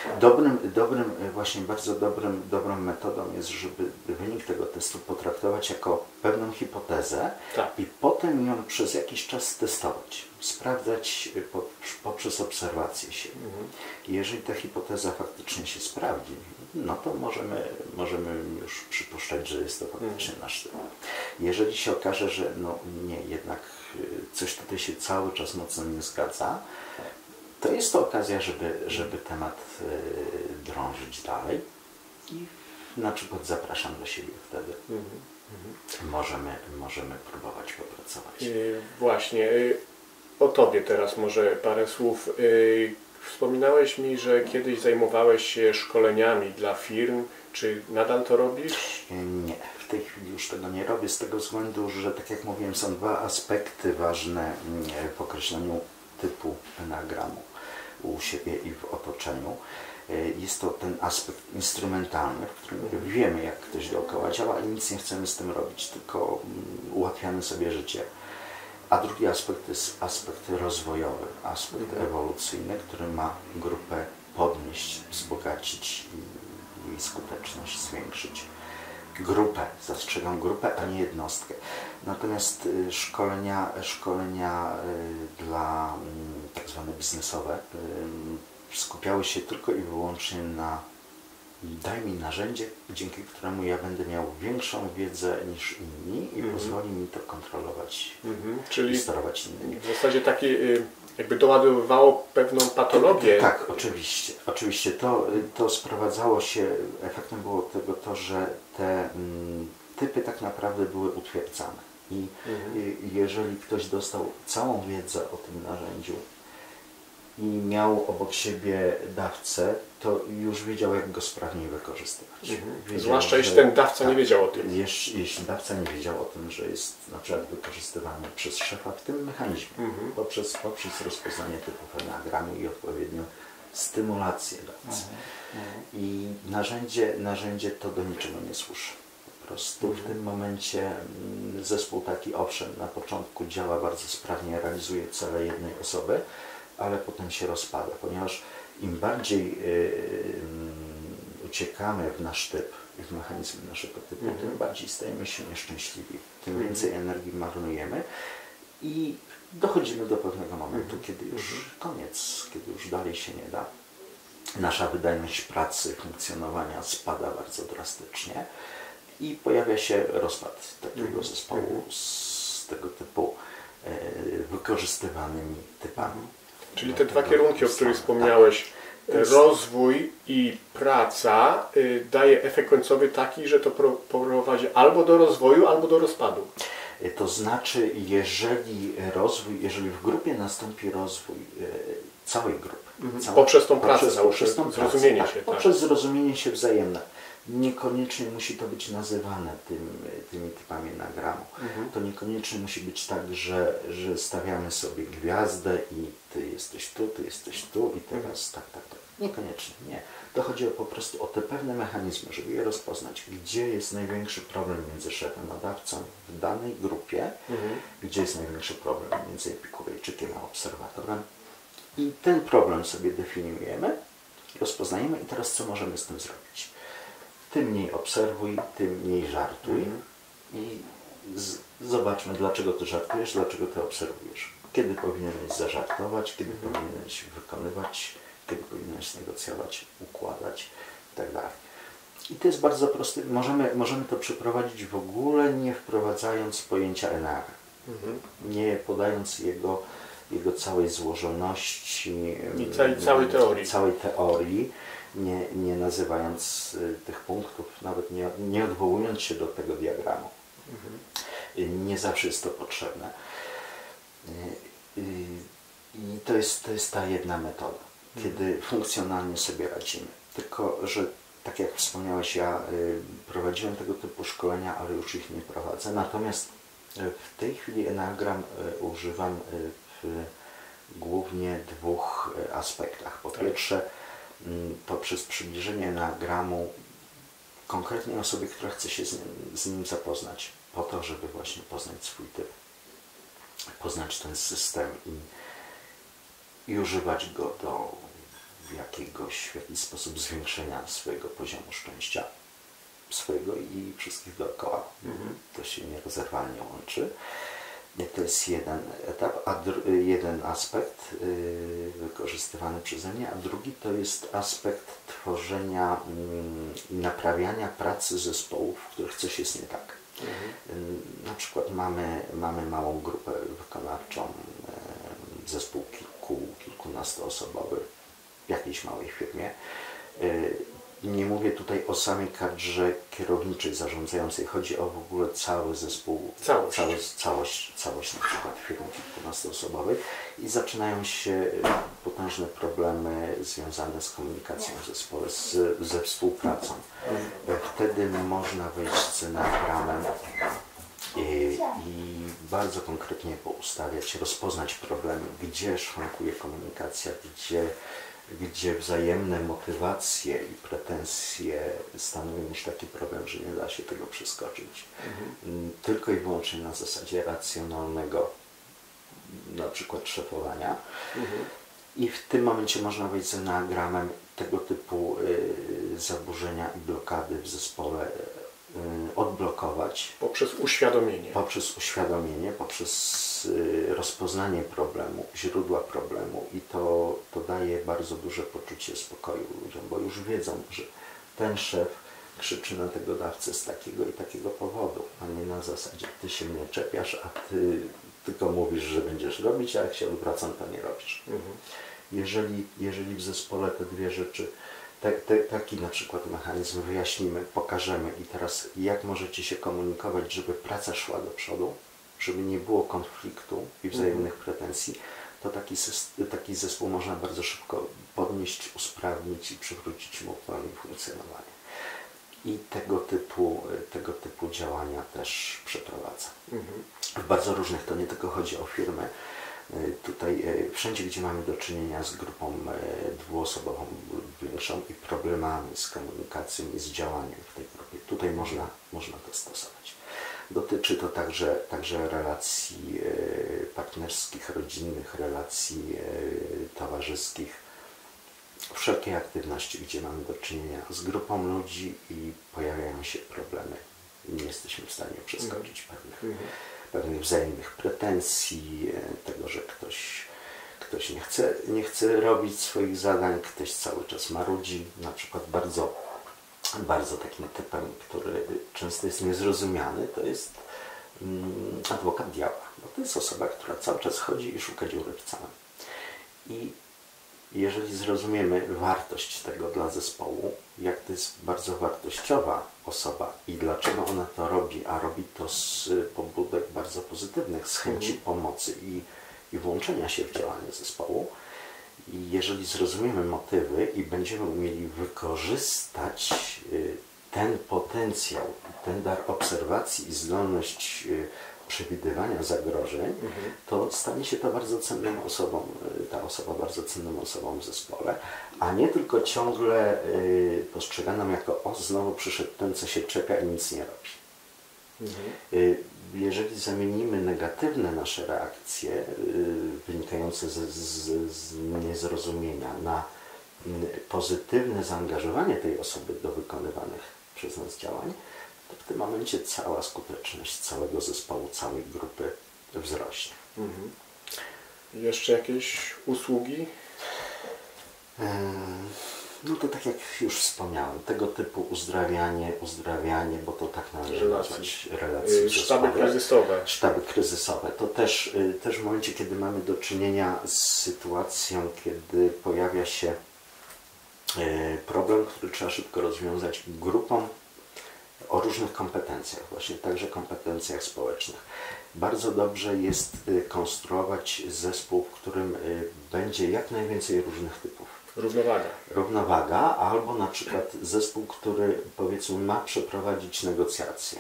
Dobrym, dobrym, właśnie bardzo dobrym, dobrą metodą jest, żeby wynik tego testu potraktować jako pewną hipotezę Tak. i potem ją przez jakiś czas testować, sprawdzać po, poprzez obserwację się. Mhm. Jeżeli ta hipoteza faktycznie się sprawdzi, no to możemy, możemy już przypuszczać, że jest to faktycznie Mhm. nasz temat. Jeżeli się okaże, że no nie, jednak coś tutaj się cały czas mocno nie zgadza, to jest to okazja, żeby, żeby temat y, drążyć dalej i na przykład zapraszam do siebie wtedy. Mhm. Mhm. Możemy, możemy próbować popracować. Yy, właśnie, yy, o Tobie teraz może parę słów. Yy, wspominałeś mi, że kiedyś zajmowałeś się szkoleniami dla firm. Czy nadal to robisz? Nie, w tej chwili już tego nie robię z tego względu, że tak jak mówiłem, są dwa aspekty ważne w określeniu typu eneagramu u siebie i w otoczeniu. Jest to ten aspekt instrumentalny, w którym wiemy, jak ktoś dookoła działa i nic nie chcemy z tym robić, tylko ułatwiamy sobie życie. A drugi aspekt to jest aspekt rozwojowy, aspekt Mhm. ewolucyjny, który ma grupę podnieść, wzbogacić i jej skuteczność zwiększyć. Grupę, zastrzegam grupę, a nie jednostkę. Natomiast y, szkolenia, szkolenia y, dla y, tak zwane biznesowe y, skupiały się tylko i wyłącznie na daj mi narzędzie, dzięki któremu ja będę miał większą wiedzę niż inni i Mhm. pozwoli mi to kontrolować Mhm. i Czyli sterować innymi. w zasadzie takie yy, jakby doładowywało pewną patologię. Tak, oczywiście. Oczywiście to, to sprowadzało się, efektem było tego to, że te mm, typy tak naprawdę były utwierdzane. I Mhm. y, jeżeli ktoś dostał całą wiedzę o tym narzędziu i miał obok siebie dawcę, to już wiedział, jak go sprawniej wykorzystywać. Mhm. Wiedział, Zwłaszcza jeśli że- ten dawca tak, nie wiedział o tym. Jeśli, jeśli dawca nie wiedział o tym, że jest na przykład wykorzystywany przez szefa w tym mechanizmie, Mhm. poprzez, poprzez rozpoznanie typów eneagramu i odpowiednią stymulację dawcy. Mhm. I narzędzie, narzędzie to do niczego nie służy. Po prostu w Mhm. tym momencie mm, zespół taki, owszem, na początku działa bardzo sprawnie, realizuje cele jednej osoby, ale potem się rozpada, ponieważ im bardziej yy, uciekamy w nasz typ, w mechanizmy naszego typu, Mhm. tym bardziej stajemy się nieszczęśliwi, tym Mhm. więcej energii marnujemy i dochodzimy do pewnego momentu, Mhm. kiedy już Mhm. koniec, kiedy już dalej się nie da. Nasza wydajność pracy, funkcjonowania spada bardzo drastycznie i pojawia się rozpad takiego Mhm. zespołu Mhm. z tego typu e, wykorzystywanymi typami. Czyli Do te dwa tego kierunki, o których tak. wspomniałeś, To jest- rozwój i praca, y, daje efekt końcowy taki, że to pro, prowadzi albo do rozwoju, albo do rozpadu. E, To znaczy, jeżeli rozwój, jeżeli w grupie nastąpi rozwój e, całej grupy, Mhm. cała- Poprzez tą pracę, poprzez, załóżmy, poprzez tą pracę, zrozumienie tak, się, tak. poprzez zrozumienie się wzajemne. Niekoniecznie musi to być nazywane tym, tymi typami eneagramu. Mhm. To niekoniecznie musi być tak, że, że stawiamy sobie gwiazdę i ty jesteś tu, ty jesteś tu i teraz tak, tak, tak. Niekoniecznie, nie. To chodzi o, po prostu o te pewne mechanizmy, żeby je rozpoznać, gdzie jest największy problem między szefem a dawcą w danej grupie, Mhm. gdzie jest największy problem między Epikurejczykiem a obserwatorem. I ten problem sobie definiujemy, rozpoznajemy i teraz co możemy z tym zrobić? Tym mniej obserwuj, tym mniej żartuj Mhm. i z, zobaczmy, dlaczego ty żartujesz, dlaczego ty obserwujesz. Kiedy powinieneś zażartować, kiedy Mhm. powinieneś wykonywać, kiedy powinieneś negocjować, układać itd. I to jest bardzo prosty. Możemy, możemy to przeprowadzić w ogóle nie wprowadzając pojęcia eneagram. Mhm. Nie podając jego, jego całej złożoności I całej- całej teorii. całej teorii, nie, nie nazywając y, tych punktów, nawet nie, nie odwołując się do tego diagramu. Mhm. Y, Nie zawsze jest to potrzebne. Y, y, I to jest, to jest ta jedna metoda, kiedy funkcjonalnie sobie radzimy. Tylko, że tak jak wspomniałeś, ja y, prowadziłem tego typu szkolenia, ale już ich nie prowadzę. Natomiast y, w tej chwili eneagram y, używam y, w głównie dwóch y, aspektach. Po Tak. pierwsze, y, poprzez przybliżenie eneagramu konkretnej osobie, która chce się z nim, z nim zapoznać, po to, żeby właśnie poznać swój typ, poznać ten system i, i używać go do jakiegoś, w jakiś sposób zwiększenia swojego poziomu szczęścia, swojego i wszystkich dookoła. Mhm. To się nierozerwalnie łączy. To jest jeden etap, a jeden aspekt yy, wykorzystywany przeze mnie, a drugi to jest aspekt tworzenia i yy, naprawiania pracy zespołów, w których coś jest nie tak. Mhm. Yy, na przykład mamy, mamy małą grupę wykonawczą, yy, zespół kilku, kilkunastoosobowy w jakiejś małej firmie. Yy, Nie mówię tutaj o samej kadrze kierowniczej, zarządzającej. Chodzi o w ogóle cały zespół, całość, całość, całość, całość na przykład firm kilkunastoosobowych i zaczynają się potężne problemy związane z komunikacją w zespole, z, ze współpracą. Wtedy można wyjść z scenariuszem i, i bardzo konkretnie poustawiać, rozpoznać problemy, gdzie szwankuje komunikacja, gdzie gdzie wzajemne motywacje i pretensje stanowią już taki problem, że nie da się tego przeskoczyć. Mhm. Tylko i wyłącznie na zasadzie racjonalnego, na przykład szefowania. Mhm. I w tym momencie można wejść z enneagramem tego typu y, zaburzenia i blokady w zespole y, odblokować. Poprzez uświadomienie. Poprzez uświadomienie, poprzez y, rozpoznanie problemu, źródła problemu i to, to daje bardzo duże poczucie spokoju ludziom, bo już wiedzą, że ten szef krzyczy na tego dawcę z takiego i takiego powodu, a nie na zasadzie ty się mnie czepiasz, a ty tylko mówisz, że będziesz robić, a jak się odwracam, to nie robisz. Mhm. Jeżeli, jeżeli w zespole te dwie rzeczy, te, te, taki na przykład mechanizm wyjaśnimy, pokażemy i teraz jak możecie się komunikować, żeby praca szła do przodu, żeby nie było konfliktu i wzajemnych mhm. pretensji, to taki, taki zespół można bardzo szybko podnieść, usprawnić i przywrócić mu w pełni funkcjonowanie. I tego typu, tego typu działania też przeprowadza. Mhm. W bardzo różnych, to nie tylko chodzi o firmy. Tutaj wszędzie, gdzie mamy do czynienia z grupą dwuosobową lub większą i problemami z komunikacją i z działaniem w tej grupie, tutaj można, można to stosować. Dotyczy to także, także relacji partnerskich, rodzinnych, relacji towarzyskich, wszelkiej aktywności, gdzie mamy do czynienia z grupą ludzi i pojawiają się problemy. Nie jesteśmy w stanie przeskoczyć pewnych, mhm. pewnych wzajemnych pretensji, tego, że ktoś, ktoś nie chce, nie chce robić swoich zadań, ktoś cały czas marudzi. Na przykład bardzo, bardzo takim typem, który często jest niezrozumiany, to jest mm, adwokat diabła. Bo to jest osoba, która cały czas chodzi i szuka dziury w całym. I jeżeli zrozumiemy wartość tego dla zespołu, jak to jest bardzo wartościowa osoba i dlaczego ona to robi, a robi to z pobudek bardzo pozytywnych, z chęci mhm. pomocy i, i włączenia się w działanie zespołu, i jeżeli zrozumiemy motywy i będziemy umieli wykorzystać ten potencjał, ten dar obserwacji i zdolność przewidywania zagrożeń, mhm. to stanie się to bardzo cenną osobą, ta osoba bardzo cenną osobą w zespole, a nie tylko ciągle y, postrzeganą jako o, znowu przyszedł ten, co się czepia i nic nie robi. Mhm. Y, jeżeli zamienimy negatywne nasze reakcje y, wynikające z, z, z niezrozumienia na y, pozytywne zaangażowanie tej osoby do wykonywanych przez nas działań, to w tym momencie cała skuteczność całego zespołu, całej grupy wzrośnie. Mhm. Jeszcze jakieś usługi? No to tak jak już wspomniałem, tego typu uzdrawianie, uzdrawianie, bo to tak należy nazwać relacje Sztaby kryzysowe. Sztaby kryzysowe. To też, też w momencie, kiedy mamy do czynienia z sytuacją, kiedy pojawia się problem, który trzeba szybko rozwiązać grupą o różnych kompetencjach, właśnie także kompetencjach społecznych. Bardzo dobrze jest konstruować zespół, w którym będzie jak najwięcej różnych typów. Równowaga. Równowaga, albo na przykład zespół, który powiedzmy ma przeprowadzić negocjacje.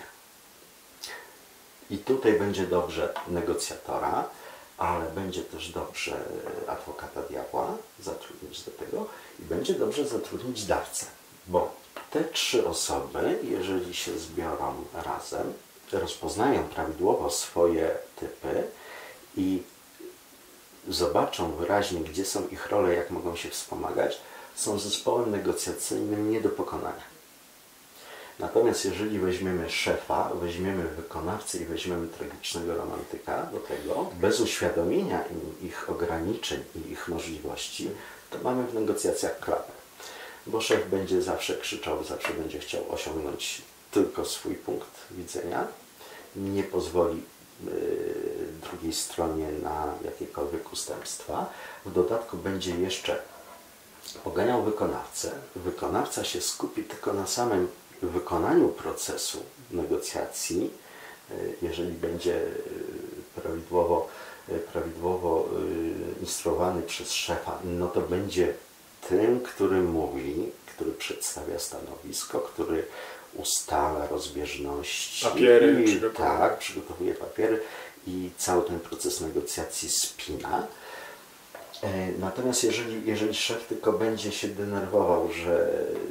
I tutaj będzie dobrze negocjatora, ale będzie też dobrze adwokata diabła zatrudnić do tego i będzie dobrze zatrudnić dawcę, bo te trzy osoby, jeżeli się zbiorą razem, rozpoznają prawidłowo swoje typy i zobaczą wyraźnie, gdzie są ich role, jak mogą się wspomagać, są zespołem negocjacyjnym nie do pokonania. Natomiast jeżeli weźmiemy szefa, weźmiemy wykonawcę i weźmiemy tragicznego romantyka do tego, bez uświadomienia im ich ograniczeń i ich możliwości, to mamy w negocjacjach klapę. Bo szef będzie zawsze krzyczał, zawsze będzie chciał osiągnąć tylko swój punkt widzenia, nie pozwoli yy, drugiej stronie na jakiekolwiek ustępstwa. W dodatku będzie jeszcze poganiał wykonawcę. Wykonawca się skupi tylko na samym wykonaniu procesu negocjacji, jeżeli będzie prawidłowo, prawidłowo instruowany przez szefa, no to będzie tym, który mówi, który przedstawia stanowisko, który ustala rozbieżności. Papiery i, przygotowuje. Tak, przygotowuje papiery i cały ten proces negocjacji spina. Natomiast jeżeli, jeżeli szef tylko będzie się denerwował, że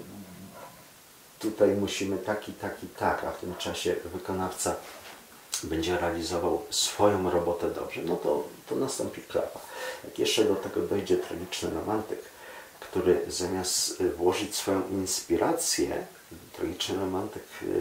tutaj musimy tak i tak i tak, a w tym czasie wykonawca będzie realizował swoją robotę dobrze, no to, to nastąpi klapa. Jak jeszcze do tego dojdzie tragiczny romantyk, który zamiast włożyć swoją inspirację, tragiczny romantyk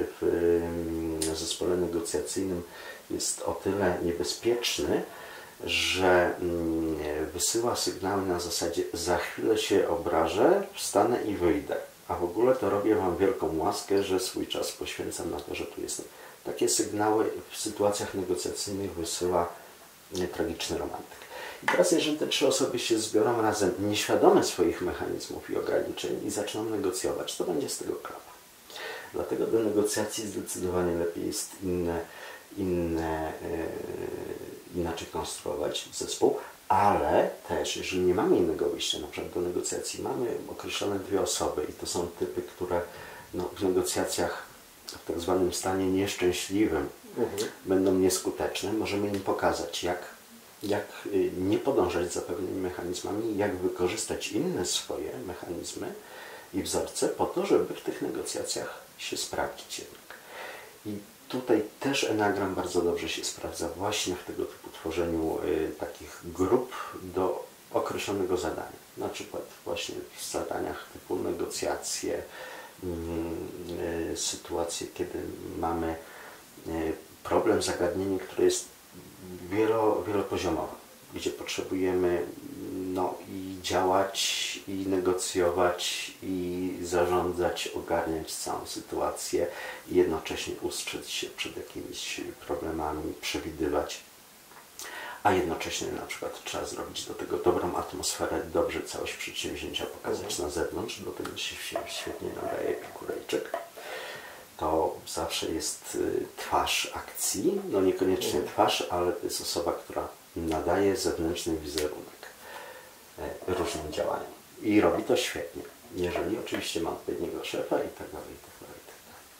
w zespole negocjacyjnym jest o tyle niebezpieczny, że wysyła sygnały na zasadzie za chwilę się obrażę, wstanę i wyjdę. A w ogóle to robię Wam wielką łaskę, że swój czas poświęcam na to, że tu jestem. Takie sygnały w sytuacjach negocjacyjnych wysyła tragiczny romantyk. I teraz jeżeli te trzy osoby się zbiorą razem, nieświadome swoich mechanizmów i ograniczeń i zaczną negocjować, to będzie z tego klapa. Dlatego do negocjacji zdecydowanie lepiej jest inne, inne, yy, inaczej konstruować zespół, ale też, jeżeli nie mamy innego wyjścia, na przykład do negocjacji mamy określone dwie osoby i to są typy, które no, w negocjacjach w tak zwanym stanie nieszczęśliwym mhm. będą nieskuteczne, możemy im pokazać, jak, jak nie podążać za pewnymi mechanizmami, jak wykorzystać inne swoje mechanizmy i wzorce po to, żeby w tych negocjacjach się sprawdzić jednak. I tutaj też enagram bardzo dobrze się sprawdza właśnie w tego typu tworzeniu y, takich grup do określonego zadania. Na przykład właśnie w zadaniach typu negocjacje, y, y, sytuacje, kiedy mamy y, problem, zagadnienie, które jest wielo, wielopoziomowe, gdzie potrzebujemy no, i działać, i negocjować, i zarządzać, ogarniać całą sytuację i jednocześnie ustrzec się przed jakimiś problemami, przewidywać, a jednocześnie na przykład trzeba zrobić do tego dobrą atmosferę, dobrze całość przedsięwzięcia pokazać na zewnątrz, do tego się świetnie nadaje Epikurejczyk. To zawsze jest twarz akcji, no niekoniecznie twarz, ale to jest osoba, która nadaje zewnętrzny wizerunek różnym działaniom. I robi to świetnie, jeżeli oczywiście ma odpowiedniego szefa i tak dalej, i tak dalej, i tak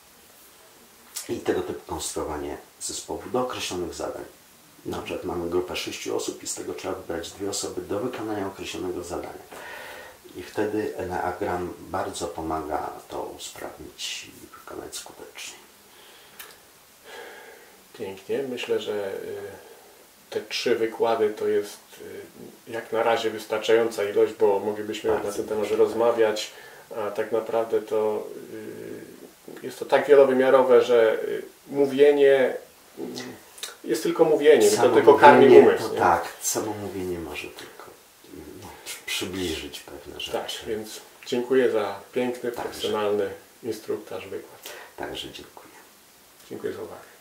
dalej. I tego typu konstruowanie zespołów do określonych zadań. Na przykład mamy grupę sześciu osób i z tego trzeba wybrać dwie osoby do wykonania określonego zadania. I wtedy eneagram bardzo pomaga to usprawnić i wykonać skutecznie. Pięknie. Myślę, że te trzy wykłady to jest jak na razie wystarczająca ilość, bo moglibyśmy bardzo na ten temat rozmawiać, a tak naprawdę to jest to tak wielowymiarowe, że mówienie jest tylko mówienie, to tylko karmi umysł. To tak, samo mówienie może tylko no, przybliżyć pewne rzeczy. Tak, więc dziękuję za piękny, profesjonalny instruktaż, wykład. Także dziękuję. Dziękuję za uwagę.